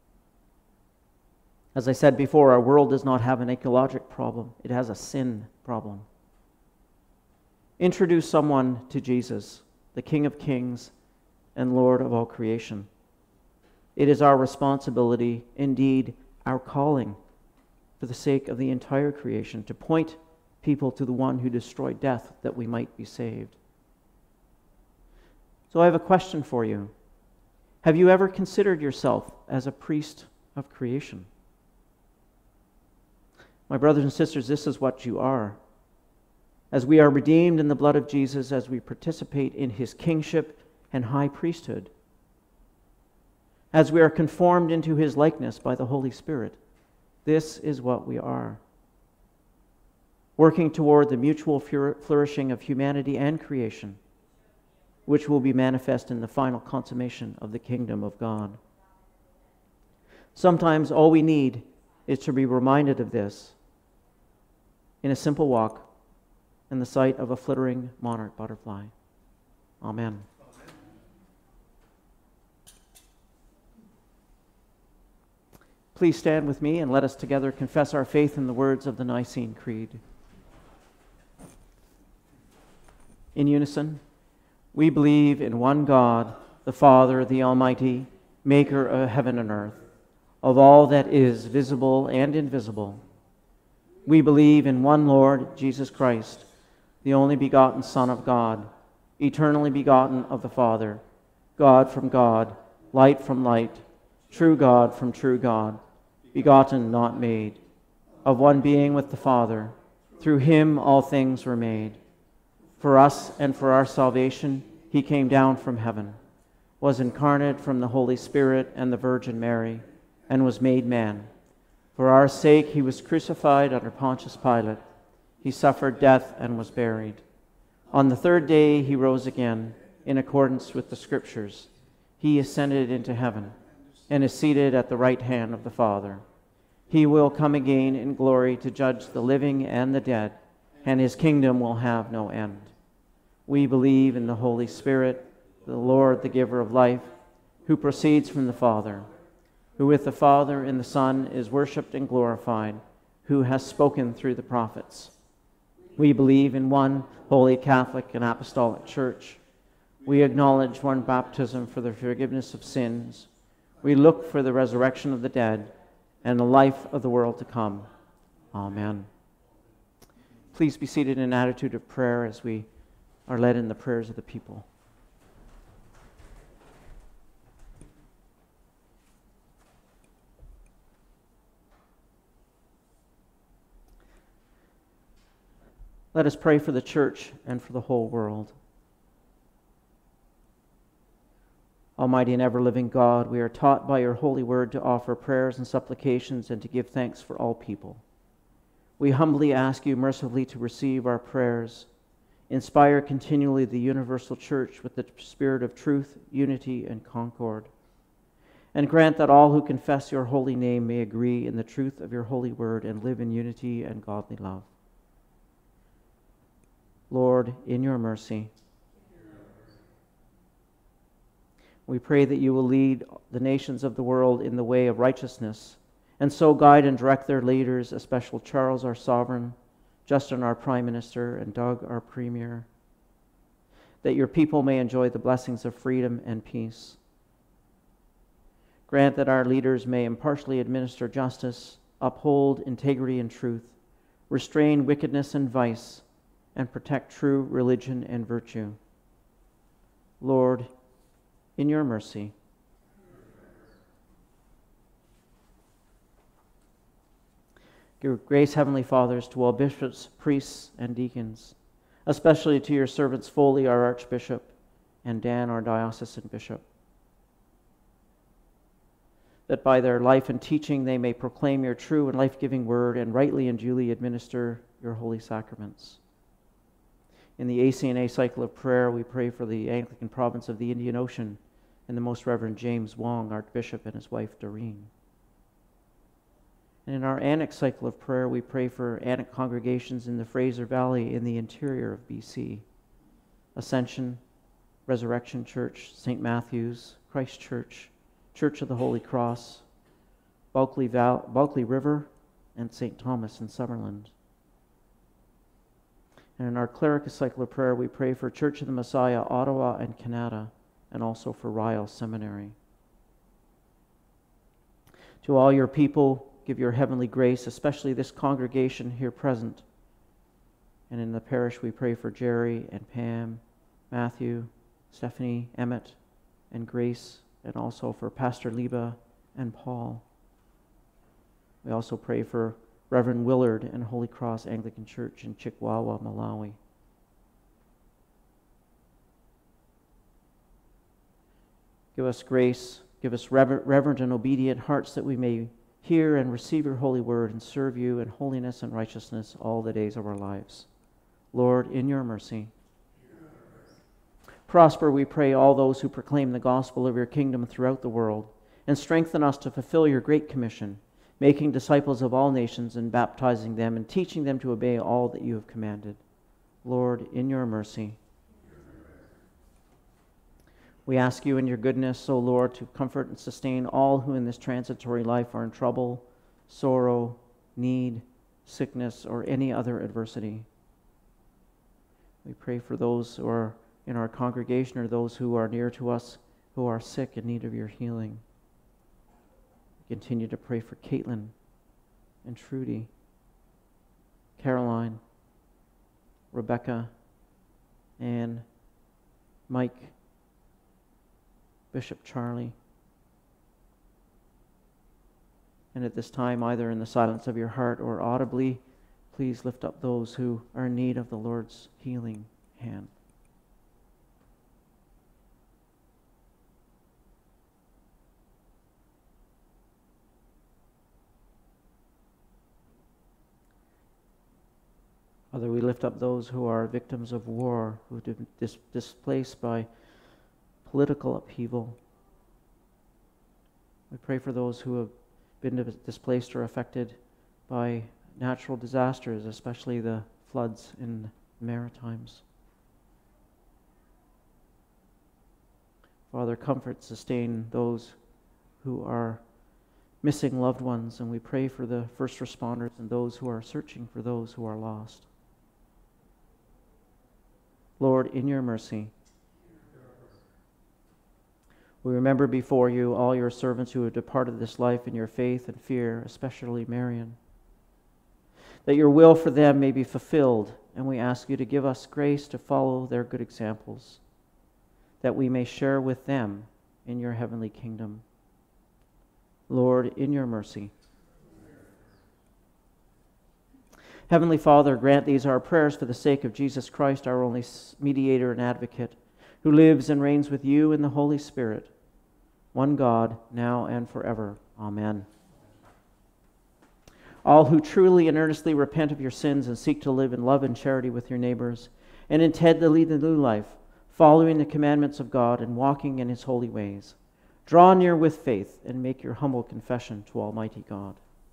As I said before, our world does not have an ecologic problem. It has a sin problem. Introduce someone to Jesus, the King of Kings and Lord of all creation. It is our responsibility, indeed our calling, for the sake of the entire creation, to point people to the one who destroyed death that we might be saved. So I have a question for you. Have you ever considered yourself as a priest of creation? My brothers and sisters, this is what you are. As we are redeemed in the blood of Jesus, as we participate in his kingship and high priesthood, as we are conformed into his likeness by the Holy Spirit, this is what we are. Working toward the mutual flourishing of humanity and creation, which will be manifest in the final consummation of the kingdom of God. Sometimes all we need is to be reminded of this in a simple walk in the sight of a flittering monarch butterfly. Amen. Please stand with me and let us together confess our faith in the words of the Nicene Creed. In unison, we believe in one God, the Father, the Almighty, maker of heaven and earth, of all that is visible and invisible. We believe in one Lord, Jesus Christ, the only begotten Son of God, eternally begotten of the Father, God from God, light from light, true God from true God, begotten, not made, of one being with the Father. Through him all things were made. For us and for our salvation, he came down from heaven, was incarnate from the Holy Spirit and the Virgin Mary, and was made man. For our sake he was crucified under Pontius Pilate. He suffered death and was buried. On the third day he rose again, in accordance with the Scriptures. He ascended into heaven, and is seated at the right hand of the Father. He will come again in glory to judge the living and the dead, and his kingdom will have no end. We believe in the Holy Spirit, the Lord, the giver of life, who proceeds from the Father, who with the Father and the Son is worshipped and glorified, who has spoken through the prophets. We believe in one holy Catholic and Apostolic Church. We acknowledge one baptism for the forgiveness of sins. We look for the resurrection of the dead and the life of the world to come. Amen. Please be seated in an attitude of prayer as we are led in the prayers of the people. Let us pray for the church and for the whole world. Almighty and ever-living God, we are taught by your holy word to offer prayers and supplications and to give thanks for all people. We humbly ask you mercifully to receive our prayers. Inspire continually the universal church with the spirit of truth, unity, and concord. And grant that all who confess your holy name may agree in the truth of your holy word and live in unity and godly love. Lord, in your mercy, we pray that you will lead the nations of the world in the way of righteousness, and so guide and direct their leaders, especially Charles, our sovereign, Justin, our prime minister, and Doug, our premier, that your people may enjoy the blessings of freedom and peace. Grant that our leaders may impartially administer justice, uphold integrity and truth, restrain wickedness and vice, and protect true religion and virtue. Lord, in your mercy, give grace, Heavenly Fathers, to all bishops, priests, and deacons, especially to your servants Foley, our Archbishop, and Dan, our diocesan bishop, that by their life and teaching they may proclaim your true and life-giving word and rightly and duly administer your holy sacraments. In the A C N A cycle of prayer, we pray for the Anglican province of the Indian Ocean and the Most Reverend James Wong, Archbishop, and his wife Doreen. And in our ANiC cycle of prayer, we pray for ANiC congregations in the Fraser Valley in the interior of B C. Ascension, Resurrection Church, Saint Matthew's, Christ Church, Church of the Holy Cross, Bulkley, Val- Bulkley River, and Saint Thomas in Summerland. And in our cleric cycle of prayer, we pray for Church of the Messiah, Ottawa and Canada, and also for Ryle Seminary. To all your people, give your heavenly grace, especially this congregation here present. And in the parish, we pray for Jerry and Pam, Matthew, Stephanie, Emmett, and Grace, and also for Pastor Liba and Paul. We also pray for Reverend Willard and Holy Cross Anglican Church in Chikwawa, Malawi. Give us grace, give us rever- reverent and obedient hearts that we may hear and receive your holy word and serve you in holiness and righteousness all the days of our lives. Lord, in your mercy, prosper, we pray, all those who proclaim the gospel of your kingdom throughout the world, and strengthen us to fulfill your great commission, making disciples of all nations and baptizing them and teaching them to obey all that you have commanded. Lord, in your mercy. We ask you in your goodness, O Lord, to comfort and sustain all who in this transitory life are in trouble, sorrow, need, sickness, or any other adversity. We pray for those who are in our congregation or those who are near to us who are sick in need of your healing. We continue to pray for Caitlin and Trudy, Caroline, Rebecca, Anne, Mike, Bishop Charlie. And at this time, either in the silence of your heart or audibly, please lift up those who are in need of the Lord's healing hand. Father, we lift up those who are victims of war, who have been dis- displaced by political upheaval. We pray for those who have been displaced or affected by natural disasters, especially the floods in the Maritimes. Father, comfort, sustain those who are missing loved ones, and we pray for the first responders and those who are searching for those who are lost. Lord, in your mercy, we remember before you all your servants who have departed this life in your faith and fear, especially Marion, that your will for them may be fulfilled, and we ask you to give us grace to follow their good examples, that we may share with them in your heavenly kingdom. Lord, in your mercy. Heavenly Father, grant these our prayers for the sake of Jesus Christ, our only mediator and advocate, who lives and reigns with you in the Holy Spirit, one God, now and forever. Amen. All who truly and earnestly repent of your sins and seek to live in love and charity with your neighbors, and intend to lead a new life, following the commandments of God and walking in his holy ways, draw near with faith and make your humble confession to Almighty God.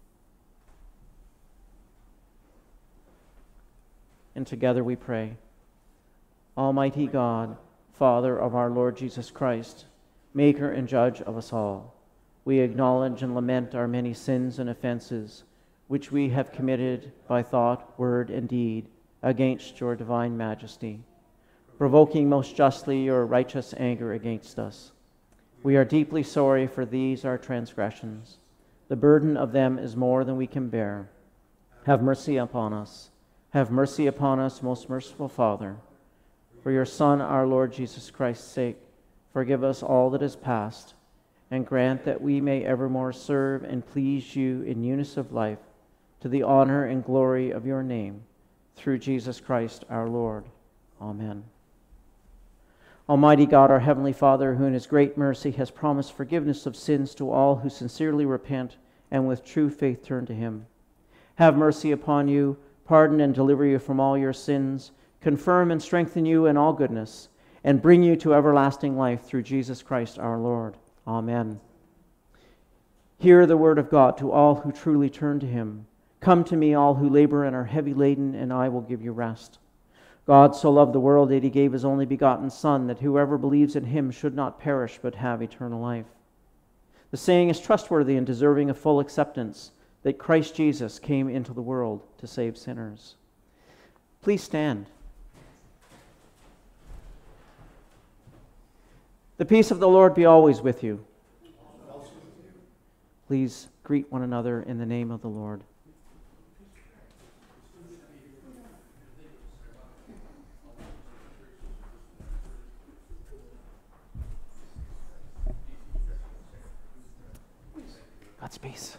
And together we pray. Almighty God, Father of our Lord Jesus Christ, maker and judge of us all, we acknowledge and lament our many sins and offenses, which we have committed by thought, word, and deed against your divine majesty, provoking most justly your righteous anger against us. We are deeply sorry for these our transgressions. The burden of them is more than we can bear. Have mercy upon us. Have mercy upon us, most merciful Father. For your Son, our Lord Jesus Christ's sake, forgive us all that is past, and grant that we may evermore serve and please you in newness of life, to the honor and glory of your name, through Jesus Christ our Lord. Amen. Almighty God, our Heavenly Father, who in his great mercy has promised forgiveness of sins to all who sincerely repent and with true faith turn to him, have mercy upon you, pardon and deliver you from all your sins, confirm and strengthen you in all goodness, and bring you to everlasting life through Jesus Christ our Lord. Amen. Hear the word of God to all who truly turn to him. Come to me, all who labor and are heavy laden, and I will give you rest. God so loved the world that he gave his only begotten Son, that whoever believes in him should not perish but have eternal life. The saying is trustworthy and deserving of full acceptance, that Christ Jesus came into the world to save sinners. Please stand. The peace of the Lord be always with you. Please greet one another in the name of the Lord. God's peace.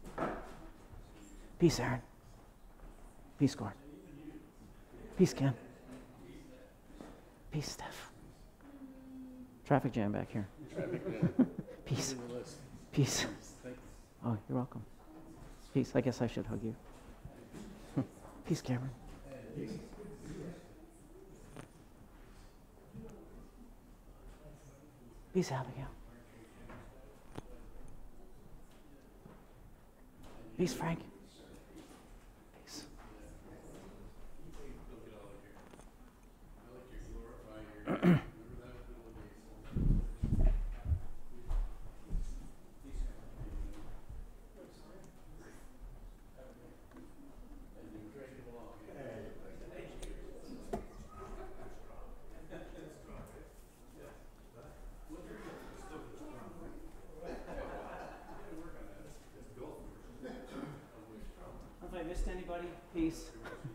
Peace, Aaron. Peace, Gord. Peace, Ken. Peace, Steph. Traffic jam back here. Peace. Peace. Oh, you're welcome. Peace. I guess I should hug you. Peace, Cameron. Peace, Abigail. Peace, Frank. Peace. If I missed anybody, peace.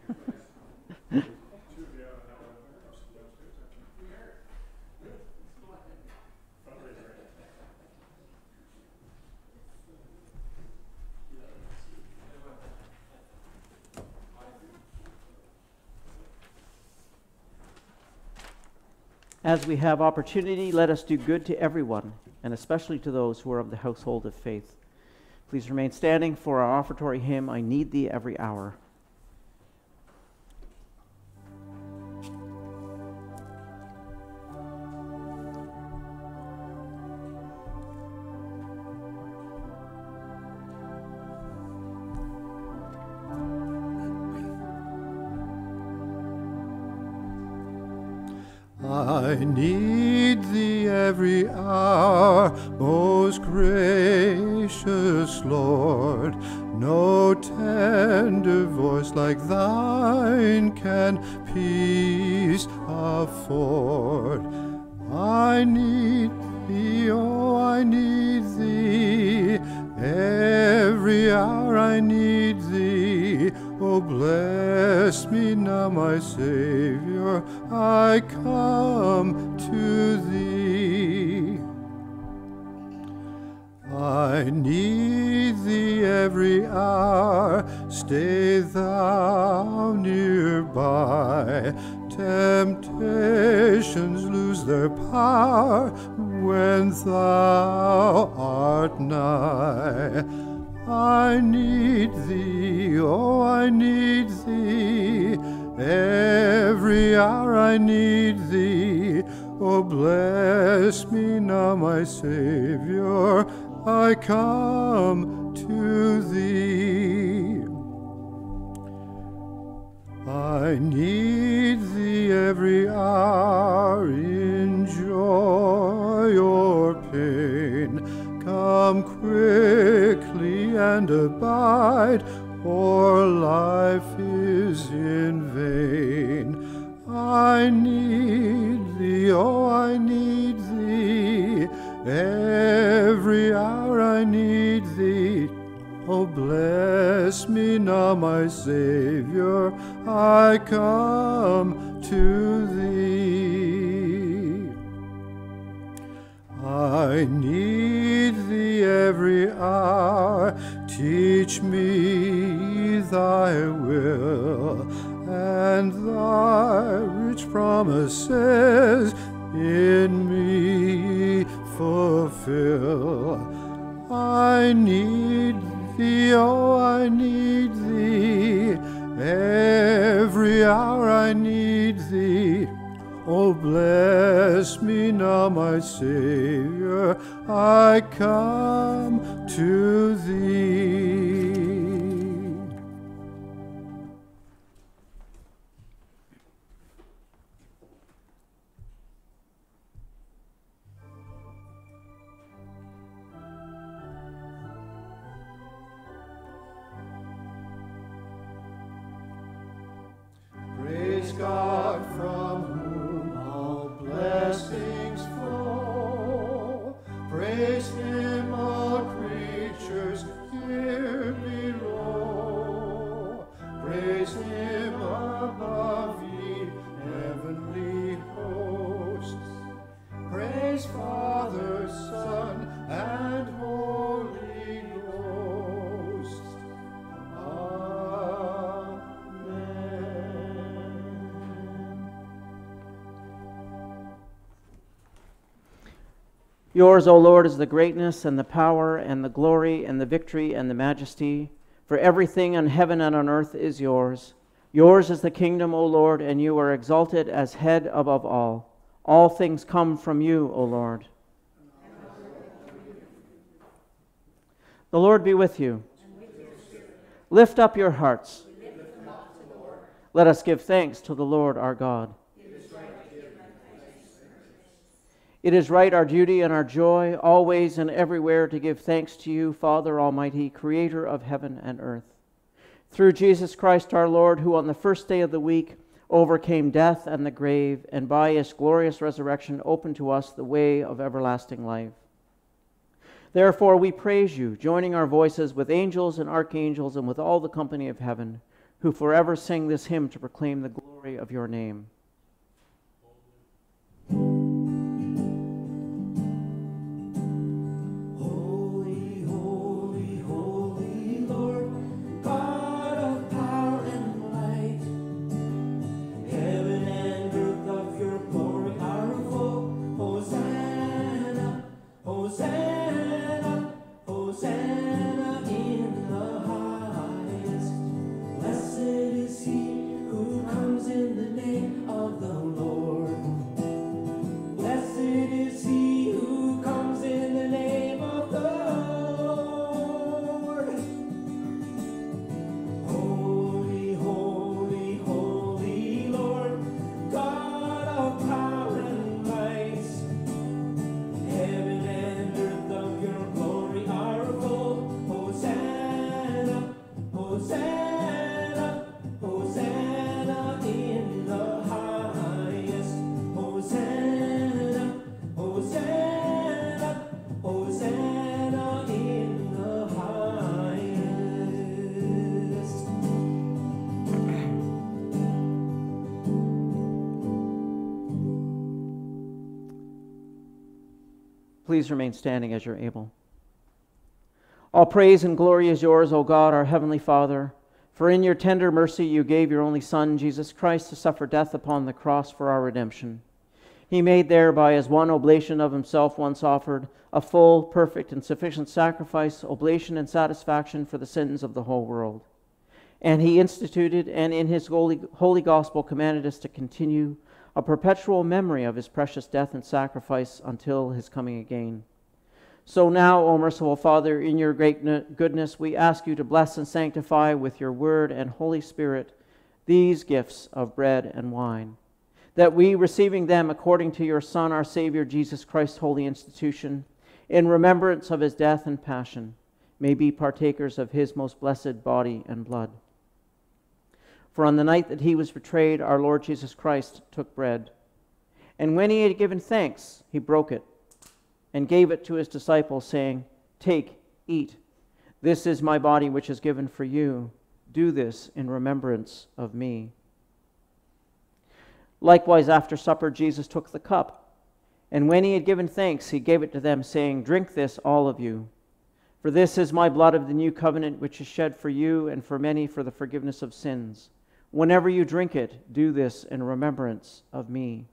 As we have opportunity, let us do good to everyone, and especially to those who are of the household of faith. Please remain standing for our offertory hymn, I Need Thee Every Hour. I need thee every hour, most gracious Lord. No tender voice like thine can peace afford. I need thee, oh, I need thee. Every hour I need thee. Oh, bless me now, my Saviour, I come to thee. I need thee every hour, stay thou nearby. Temptations lose their power when thou art nigh. I need thee, oh, I need thee. Every hour I need thee. Oh, bless me now, my Saviour, I come to thee. I need thee every hour in joy or pain. Come quickly and abide, or life is in vain. I need thee, oh, I need thee. Every hour I need thee. Oh, bless me now, my Saviour, I come to thee. I need thee every hour, teach me thy will, and thy rich promises in me fulfill. I need thee, oh, I need thee. Every hour I need thee. Oh, bless me now, my Saviour, I come to thee. Praise him, all creatures here below. Praise him above, ye heavenly hosts. Praise Father, Son, and Holy Ghost. Yours, O Lord, is the greatness and the power and the glory and the victory and the majesty. For everything on heaven and on earth is yours. Yours is the kingdom, O Lord, and you are exalted as head above all. All things come from you, O Lord. The Lord be with you. Lift up your hearts. Let us give thanks to the Lord our God. It is right, our duty and our joy, always and everywhere, to give thanks to you, Father Almighty, Creator of heaven and earth. Through Jesus Christ our Lord, who on the first day of the week overcame death and the grave, and by his glorious resurrection opened to us the way of everlasting life. Therefore we praise you, joining our voices with angels and archangels and with all the company of heaven, who forever sing this hymn to proclaim the glory of your name. Please remain standing as you're able. All praise and glory is yours, O God, our heavenly Father, for in your tender mercy you gave your only Son, Jesus Christ, to suffer death upon the cross for our redemption. He made thereby, as one oblation of himself once offered, a full, perfect, and sufficient sacrifice, oblation, and satisfaction for the sins of the whole world. And he instituted, and in his holy, holy gospel commanded us to continue a perpetual memory of his precious death and sacrifice until his coming again. So now, O merciful Father, in your great goodness, we ask you to bless and sanctify with your word and Holy Spirit these gifts of bread and wine, that we, receiving them according to your Son, our Savior, Jesus Christ's holy institution, in remembrance of his death and passion, may be partakers of his most blessed body and blood. For on the night that he was betrayed, our Lord Jesus Christ took bread. And when he had given thanks, he broke it and gave it to his disciples, saying, "Take, eat. This is my body which is given for you. Do this in remembrance of me." Likewise, after supper, Jesus took the cup. And when he had given thanks, he gave it to them, saying, "Drink this, all of you. For this is my blood of the new covenant, which is shed for you and for many for the forgiveness of sins. Whenever you drink it, do this in remembrance of me."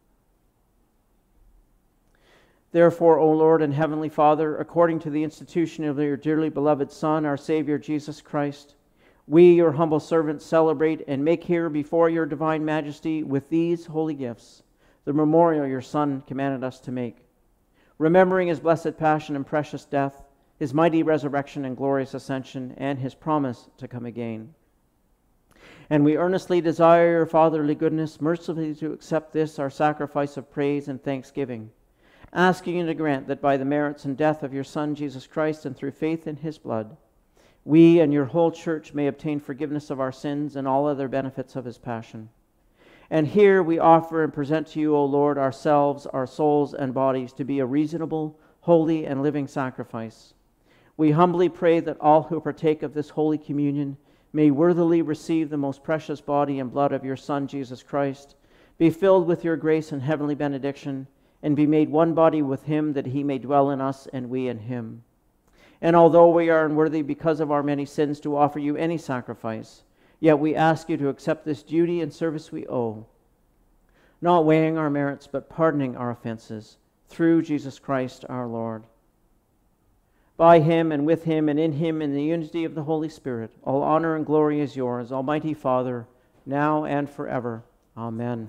Therefore, O Lord and Heavenly Father, according to the institution of your dearly beloved Son, our Savior Jesus Christ, we, your humble servants, celebrate and make here before your divine majesty with these holy gifts the memorial your Son commanded us to make, remembering his blessed passion and precious death, his mighty resurrection and glorious ascension, and his promise to come again. And we earnestly desire your fatherly goodness mercifully to accept this, our sacrifice of praise and thanksgiving, asking you to grant that by the merits and death of your Son, Jesus Christ, and through faith in his blood, we and your whole church may obtain forgiveness of our sins and all other benefits of his passion. And here we offer and present to you, O Lord, ourselves, our souls, and bodies to be a reasonable, holy and living sacrifice. We humbly pray that all who partake of this Holy Communion may worthily receive the most precious body and blood of your Son, Jesus Christ, be filled with your grace and heavenly benediction, and be made one body with him, that he may dwell in us and we in him. And although we are unworthy because of our many sins to offer you any sacrifice, yet we ask you to accept this duty and service we owe, not weighing our merits, but pardoning our offenses, through Jesus Christ our Lord. By him and with him and in him, in the unity of the Holy Spirit, all honor and glory is yours, Almighty Father, now and forever. Amen.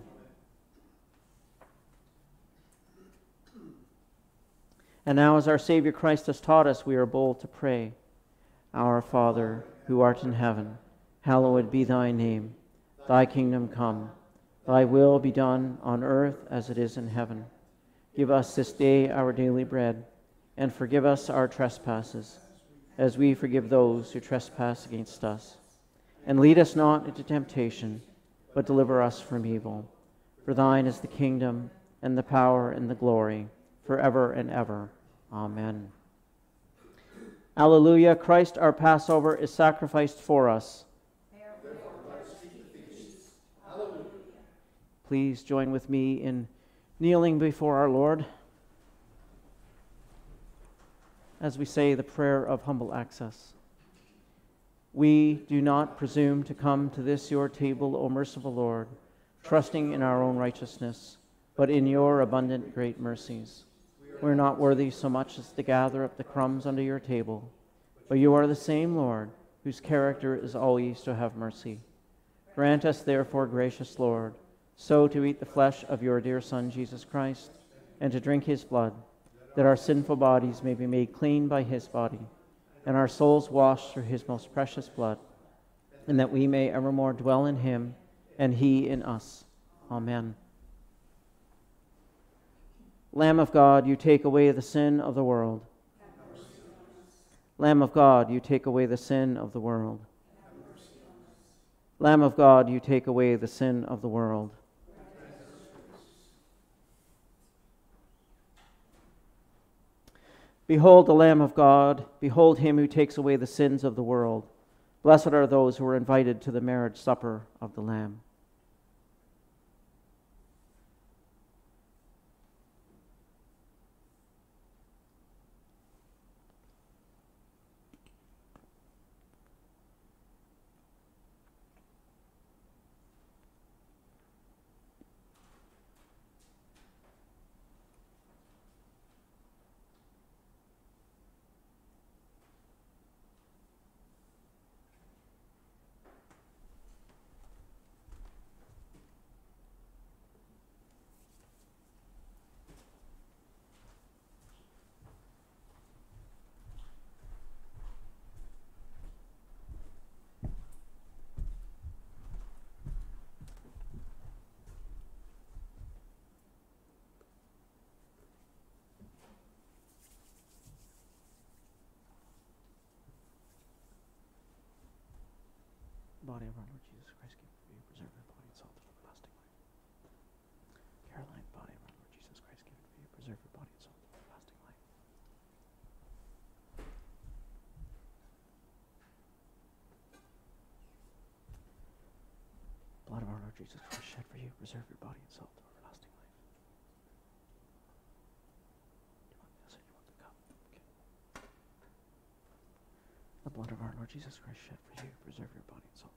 And now, as our Savior Christ has taught us, we are bold to pray. Our Father, who art in heaven, hallowed be thy name. Thy kingdom come. Thy will be done on earth as it is in heaven. Give us this day our daily bread, and forgive us our trespasses, as we forgive those who trespass against us. And lead us not into temptation, but deliver us from evil. For thine is the kingdom, and the power, and the glory, forever and ever. Amen. Alleluia, Christ our Passover is sacrificed for us. Please join with me in kneeling before our Lord as we say the prayer of humble access. We do not presume to come to this your table, O merciful Lord, trusting in our own righteousness, but in your abundant great mercies. We are not worthy so much as to gather up the crumbs under your table, but you are the same Lord, whose character is always to have mercy. Grant us therefore, gracious Lord, so to eat the flesh of your dear Son, Jesus Christ, and to drink his blood, that our sinful bodies may be made clean by his body, and our souls washed through his most precious blood, and that we may evermore dwell in him, and he in us. Amen. Lamb of God, you take away the sin of the world. Lamb of God, you take away the sin of the world. Lamb of God, you take away the sin of the world. Behold the Lamb of God, behold him who takes away the sins of the world. Blessed are those who are invited to the marriage supper of the Lamb. Body of our Lord Jesus Christ, give for you, preserve your body and salt of everlasting life. Caroline, body of our Lord Jesus Christ, give for you, preserve your body and salt of everlasting life. Blood of our Lord Jesus Christ, shed for you, preserve your body and salt of everlasting life. Do you want this or do you want the cup? Okay. The blood of our Lord Jesus Christ, shed for you, preserve your body and salt.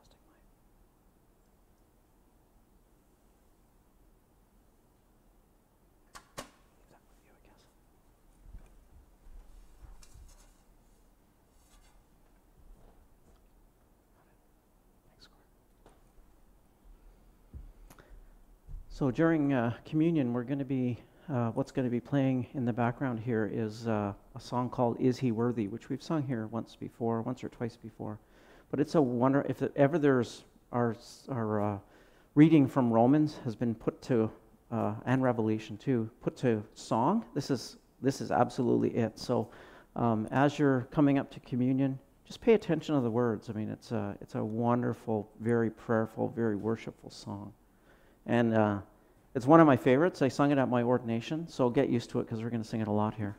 So during uh, communion, we're going to be, uh, what's going to be playing in the background here is uh, a song called Is He Worthy, which we've sung here once before, once or twice before. But it's a wonder, if ever there's, our, our uh, reading from Romans has been put to, uh, and Revelation too, put to song, this is, this is absolutely it. So um, as you're coming up to communion, just pay attention to the words. I mean, it's a, it's a wonderful, very prayerful, very worshipful song. And uh, It's one of my favorites. I sung it at my ordination, so get used to it because we're going to sing it a lot here.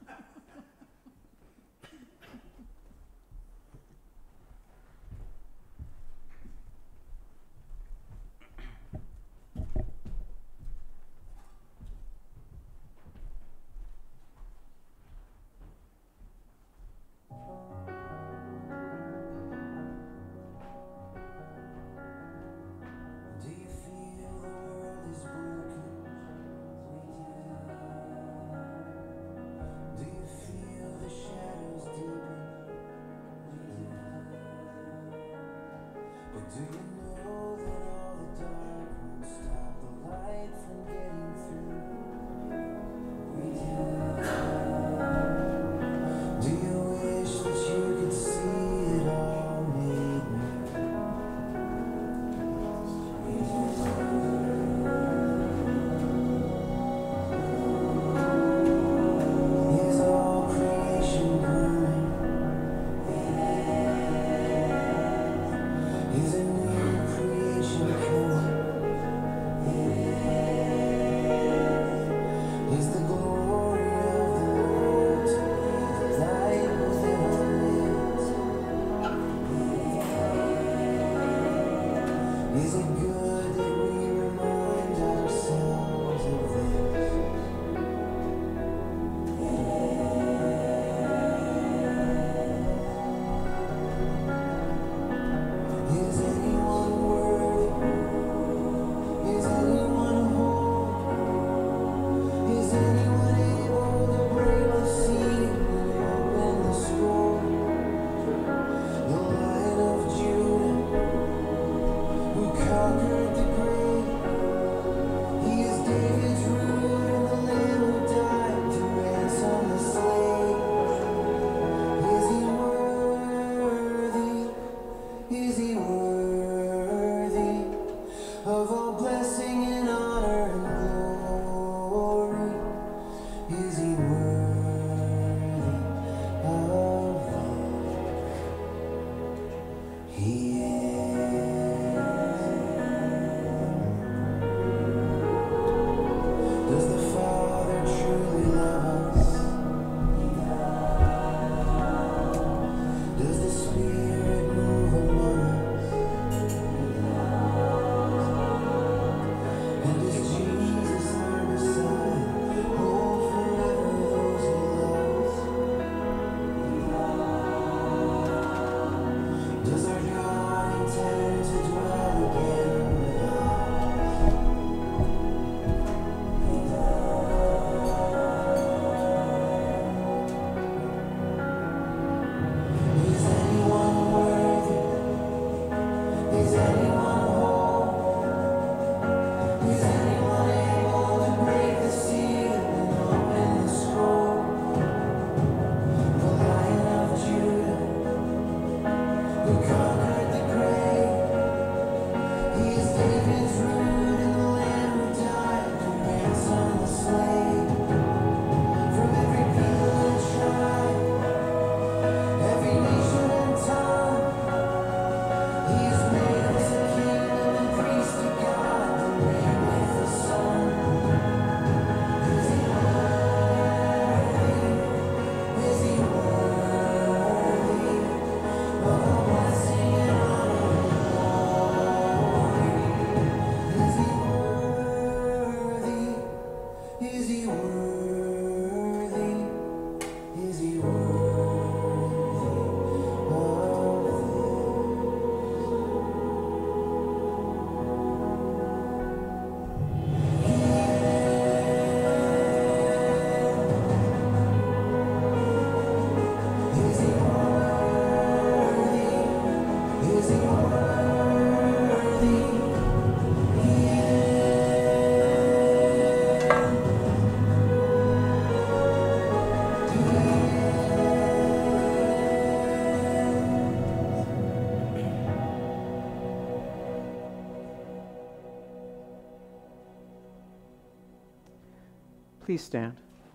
Please stand.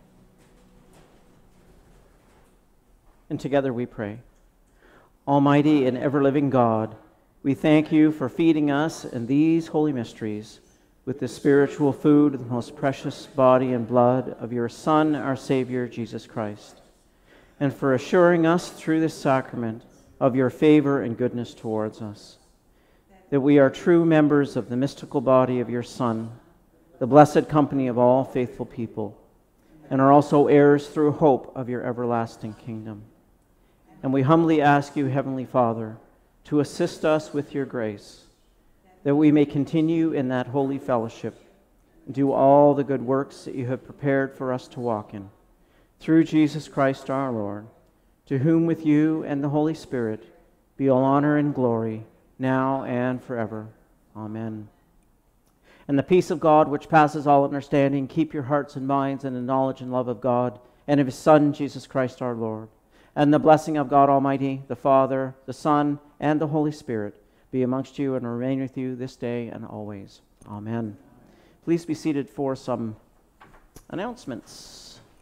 And together we pray. Almighty and ever-living God, we thank you for feeding us in these holy mysteries. with the spiritual food of the most precious body and blood of your Son, our Savior, Jesus Christ, and for assuring us through this sacrament of your favor and goodness towards us, that we are true members of the mystical body of your Son, the blessed company of all faithful people, and are also heirs through hope of your everlasting kingdom. And we humbly ask you, Heavenly Father, to assist us with your grace, that we may continue in that holy fellowship and do all the good works that you have prepared for us to walk in. Through Jesus Christ our Lord, to whom with you and the Holy Spirit be all honor and glory, now and forever. Amen. And the peace of God, which passes all understanding, keep your hearts and minds in the knowledge and love of God and of his Son, Jesus Christ our Lord. And the blessing of God Almighty, the Father, the Son, and the Holy Spirit be amongst you and remain with you this day and always. Amen. Please be seated for some announcements.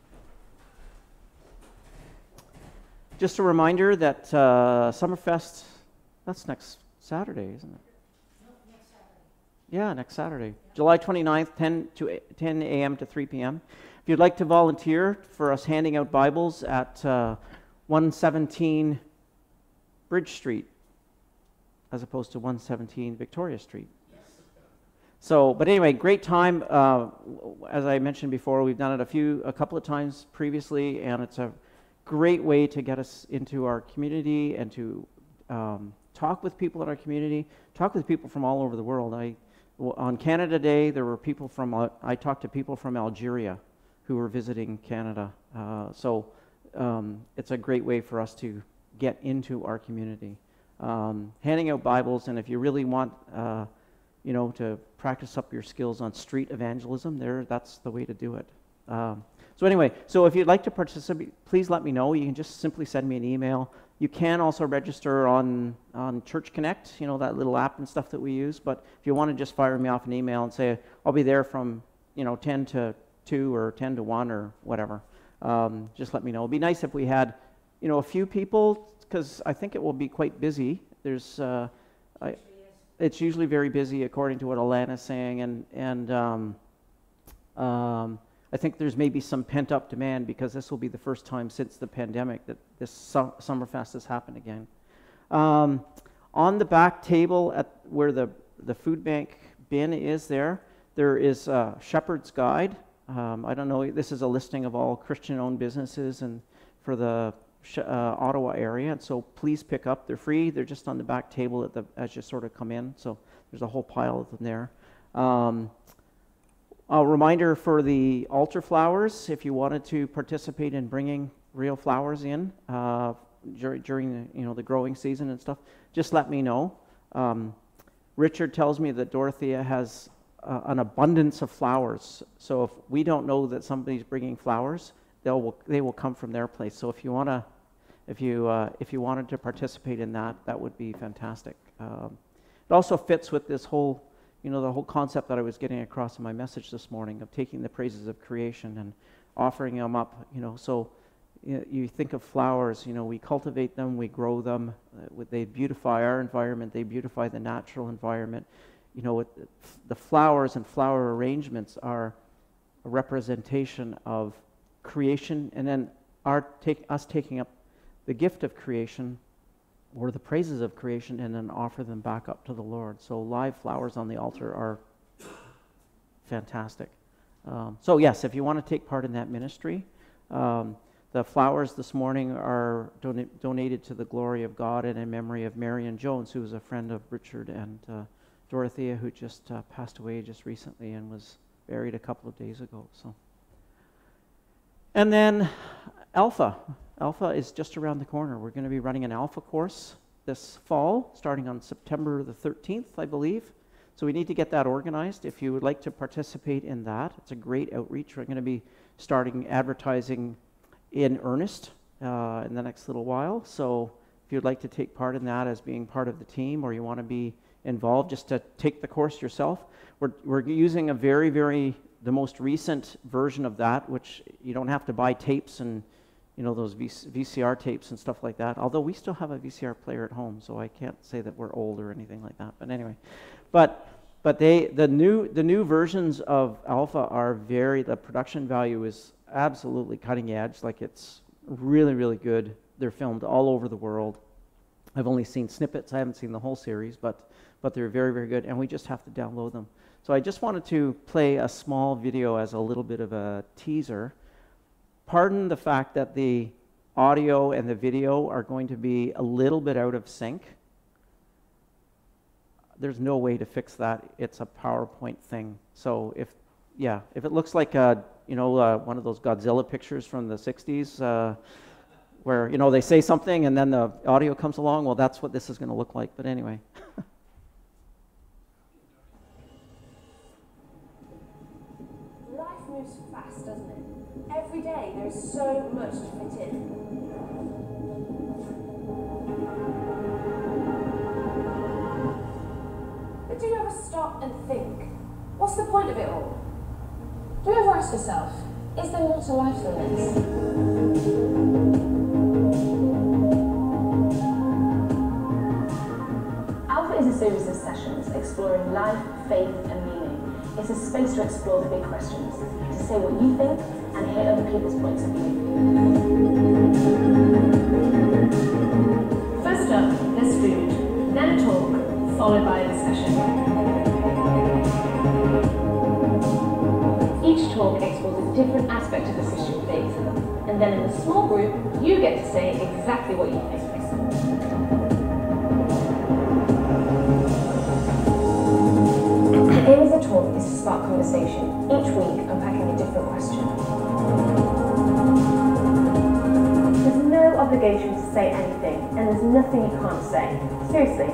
Just a reminder that uh, Summerfest, that's next Saturday, isn't it? No, next Saturday. Yeah, next Saturday. July twenty-ninth, ten a m to three p m If you'd like to volunteer for us handing out Bibles at uh, one seventeen Bridge Street, as opposed to one seventeen Victoria Street. Yes. So, but anyway, great time. Uh, as I mentioned before, we've done it a few, a couple of times previously, and it's a great way to get us into our community and to um, talk with people in our community, talk with people from all over the world. I, on Canada Day, there were people from, uh, I talked to people from Algeria who were visiting Canada. Uh, so um, it's a great way for us to get into our community. Um, handing out Bibles, and if you really want, uh, you know, to practice up your skills on street evangelism, there, that's the way to do it. Um, so anyway, so if you'd like to participate, please let me know. You can just simply send me an email. You can also register on, on Church Connect, you know, that little app and stuff that we use. But if you want to just fire me off an email and say, I'll be there from, you know, ten to two or ten to one or whatever, um, just let me know. It'd be nice if we had, you know, a few people, because I think it will be quite busy. There's, uh, I, it's usually very busy according to what Alana's saying, and and um, um, I think there's maybe some pent-up demand because this will be the first time since the pandemic that this su Summerfest has happened again. Um, on the back table at where the the food bank bin is, there there is a Shepherd's Guide. Um, I don't know. This is a listing of all Christian-owned businesses and for the Uh, Ottawa area, and so please pick up. They're free. They're just on the back table at the as you sort of come in. So there's a whole pile of them there. Um, a reminder for the altar flowers: if you wanted to participate in bringing real flowers in uh, dur during the you know the growing season and stuff, just let me know. Um, Richard tells me that Dorothea has uh, an abundance of flowers. So if we don't know that somebody's bringing flowers, They'll, they will come from their place. So if you want to, if you uh, if you wanted to participate in that, that would be fantastic. Um, it also fits with this whole, you know, the whole concept that I was getting across in my message this morning of taking the praises of creation and offering them up. You know, so you, you think of flowers. You know, we cultivate them, we grow them. Uh, they beautify our environment. They beautify the natural environment. You know, with the flowers and flower arrangements are a representation of creation, and then our take us taking up the gift of creation or the praises of creation and then offer them back up to the Lord. So live flowers on the altar are fantastic. Um, so yes, if you want to take part in that ministry, um, the flowers this morning are don donated to the glory of God and in memory of Marion Jones, who was a friend of Richard and uh, Dorothea, who just uh, passed away just recently and was buried a couple of days ago. So. And then Alpha. Alpha is just around the corner. We're going to be running an Alpha course this fall, starting on September the thirteenth, I believe. So we need to get that organized. If you would like to participate in that, it's a great outreach. We're going to be starting advertising in earnest uh, in the next little while. So if you'd like to take part in that as being part of the team, or you want to be involved just to take the course yourself, we're, we're using a very, very the most recent version of that, which you don't have to buy tapes and, you know, those V C R tapes and stuff like that. Although we still have a V C R player at home, so I can't say that we're old or anything like that. But anyway, but But they, the new, the new versions of Alpha are very, the production value is absolutely cutting edge. Like, it's really, really good. They're filmed all over the world. I've only seen snippets. I haven't seen the whole series, but, but they're very, very good, and we just have to download them. So I just wanted to play a small video as a little bit of a teaser. Pardon the fact that the audio and the video are going to be a little bit out of sync. There's no way to fix that. It's a PowerPoint thing. So if, yeah, if it looks like a, you know, uh, one of those Godzilla pictures from the sixties, uh, where, you know, they say something and then the audio comes along, well, that's what this is going to look like. But anyway. Life moves fast, doesn't it? Every day there is so much to fit in. But do you ever stop and think, what's the point of it all? Do you ever ask yourself, is there more to life than this? Alpha is a series of sessions exploring life, faith and meaning. It's a space to explore the big questions, to say what you think and hear other people's points of view. First up, there's food, then a talk, followed by a discussion. Each talk explores a different aspect of the Christian faith, and then in a small group, you get to say exactly what you think. The aim of the talk is to spark conversation, each week unpacking a different question. There's no obligation to say anything, and there's nothing you can't say. Seriously.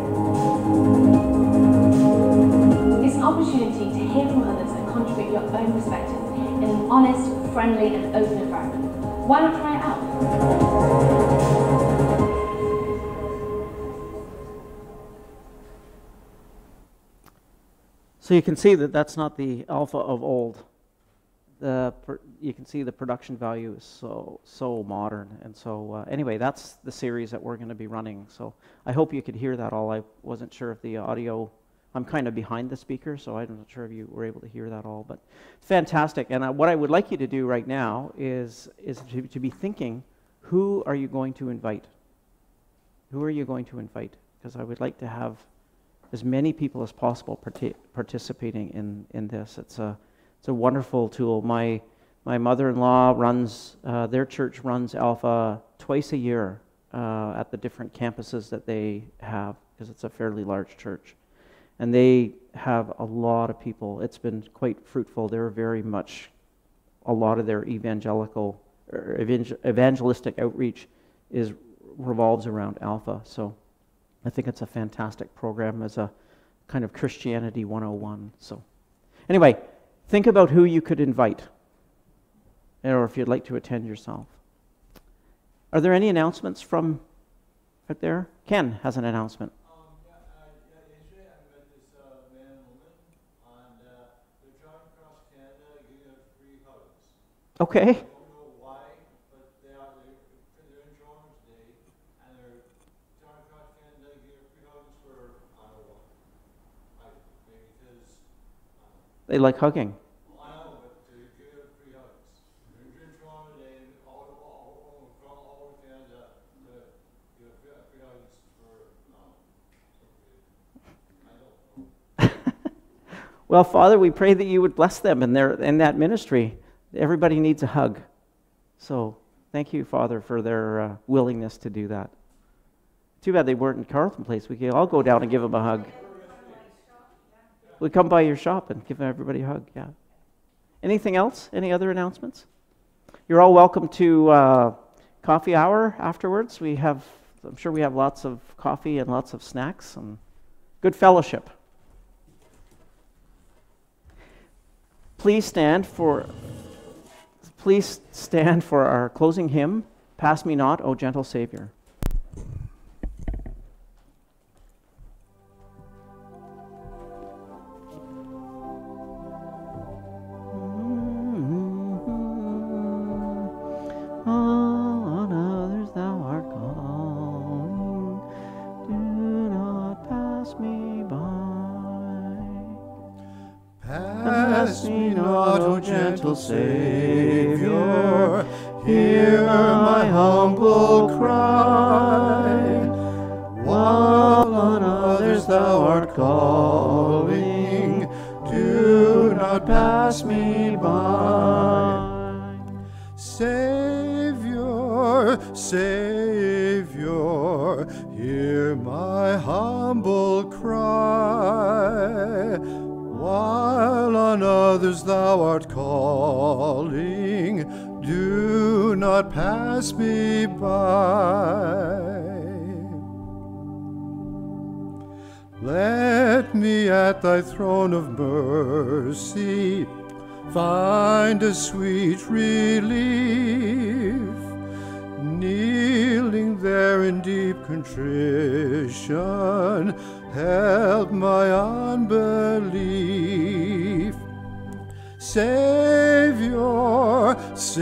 It's an opportunity to hear from others and contribute your own perspective in an honest, friendly and open environment. Why not try it out? So you can see that that's not the Alpha of old. The you can see the production value is so so modern, and so uh, anyway, that's the series that we're going to be running. So I hope you could hear that all. I wasn't sure if the audio. I'm kind of behind the speaker, so I'm not sure if you were able to hear that all. But fantastic. And I, what I would like you to do right now is is to, to be thinking, who are you going to invite? Who are you going to invite? Because I would like to have as many people as possible parti participating in in this. It's a It's a wonderful tool. My my mother-in-law runs, uh, their church runs Alpha twice a year uh, at the different campuses that they have, because it's a fairly large church. And they have a lot of people. It's been quite fruitful. They're very much, a lot of their evangelical, or evangel evangelistic outreach is revolves around Alpha. So I think it's a fantastic program as a kind of Christianity one oh one. So anyway, think about who you could invite, or if you'd like to attend yourself. Are there any announcements from out there? Ken has an announcement. Um, yeah, uh, yeah, yesterday I met this uh, man and woman, and uh, they're driving across Canada giving out free hugs. Okay. I don't know why, but they are, they're, they're in Toronto today, and they're driving across Canada giving free hugs for, I don't know what, I, maybe because They like hugging. Well, I know, but to give out free hugs. They're in Toronto today, and all, all, all, all, all over Canada to give free, free hugs for, um, I don't know. Well, Father, we pray that you would bless them in their in that ministry. Everybody needs a hug. So thank you, Father, for their uh, willingness to do that. Too bad they weren't in Carleton Place. We could all go down and give them a hug. We come by your shop and give everybody a hug, yeah. Anything else? Any other announcements? You're all welcome to uh, coffee hour afterwards. We have, I'm sure we have lots of coffee and lots of snacks and good fellowship. Please stand for, please stand for our closing hymn, Pass Me Not, O Gentle Saviour. On others thou art calling, do not pass me by. O gentle Saviour, hear my humble cry. While on others thou art calling, do not pass me by. Saviour, Saviour, hear my humble cry. While on others thou art calling, do not pass me by. Let me at thy throne of mercy find a sweet relief, kneeling there in deep contrition, help my unbelief. Saviour,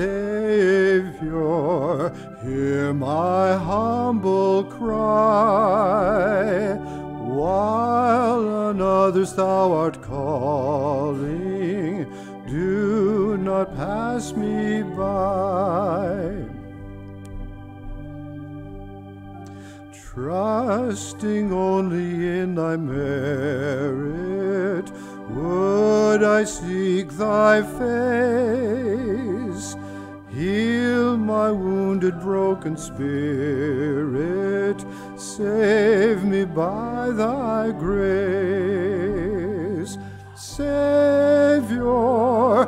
Saviour, hear my humble cry. While on others thou art calling, do not pass me by. Trusting only in thy merit, would I seek thy face. Heal my wounded, broken spirit, save me by thy grace. Saviour,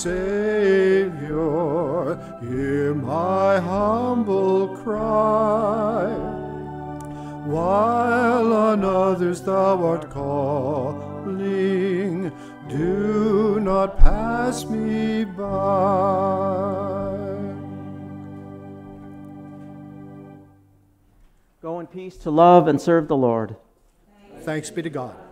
Saviour, hear my humble cry. While on others thou art calling, do not pass me by. Go in peace to love and serve the Lord. Thanks be to God.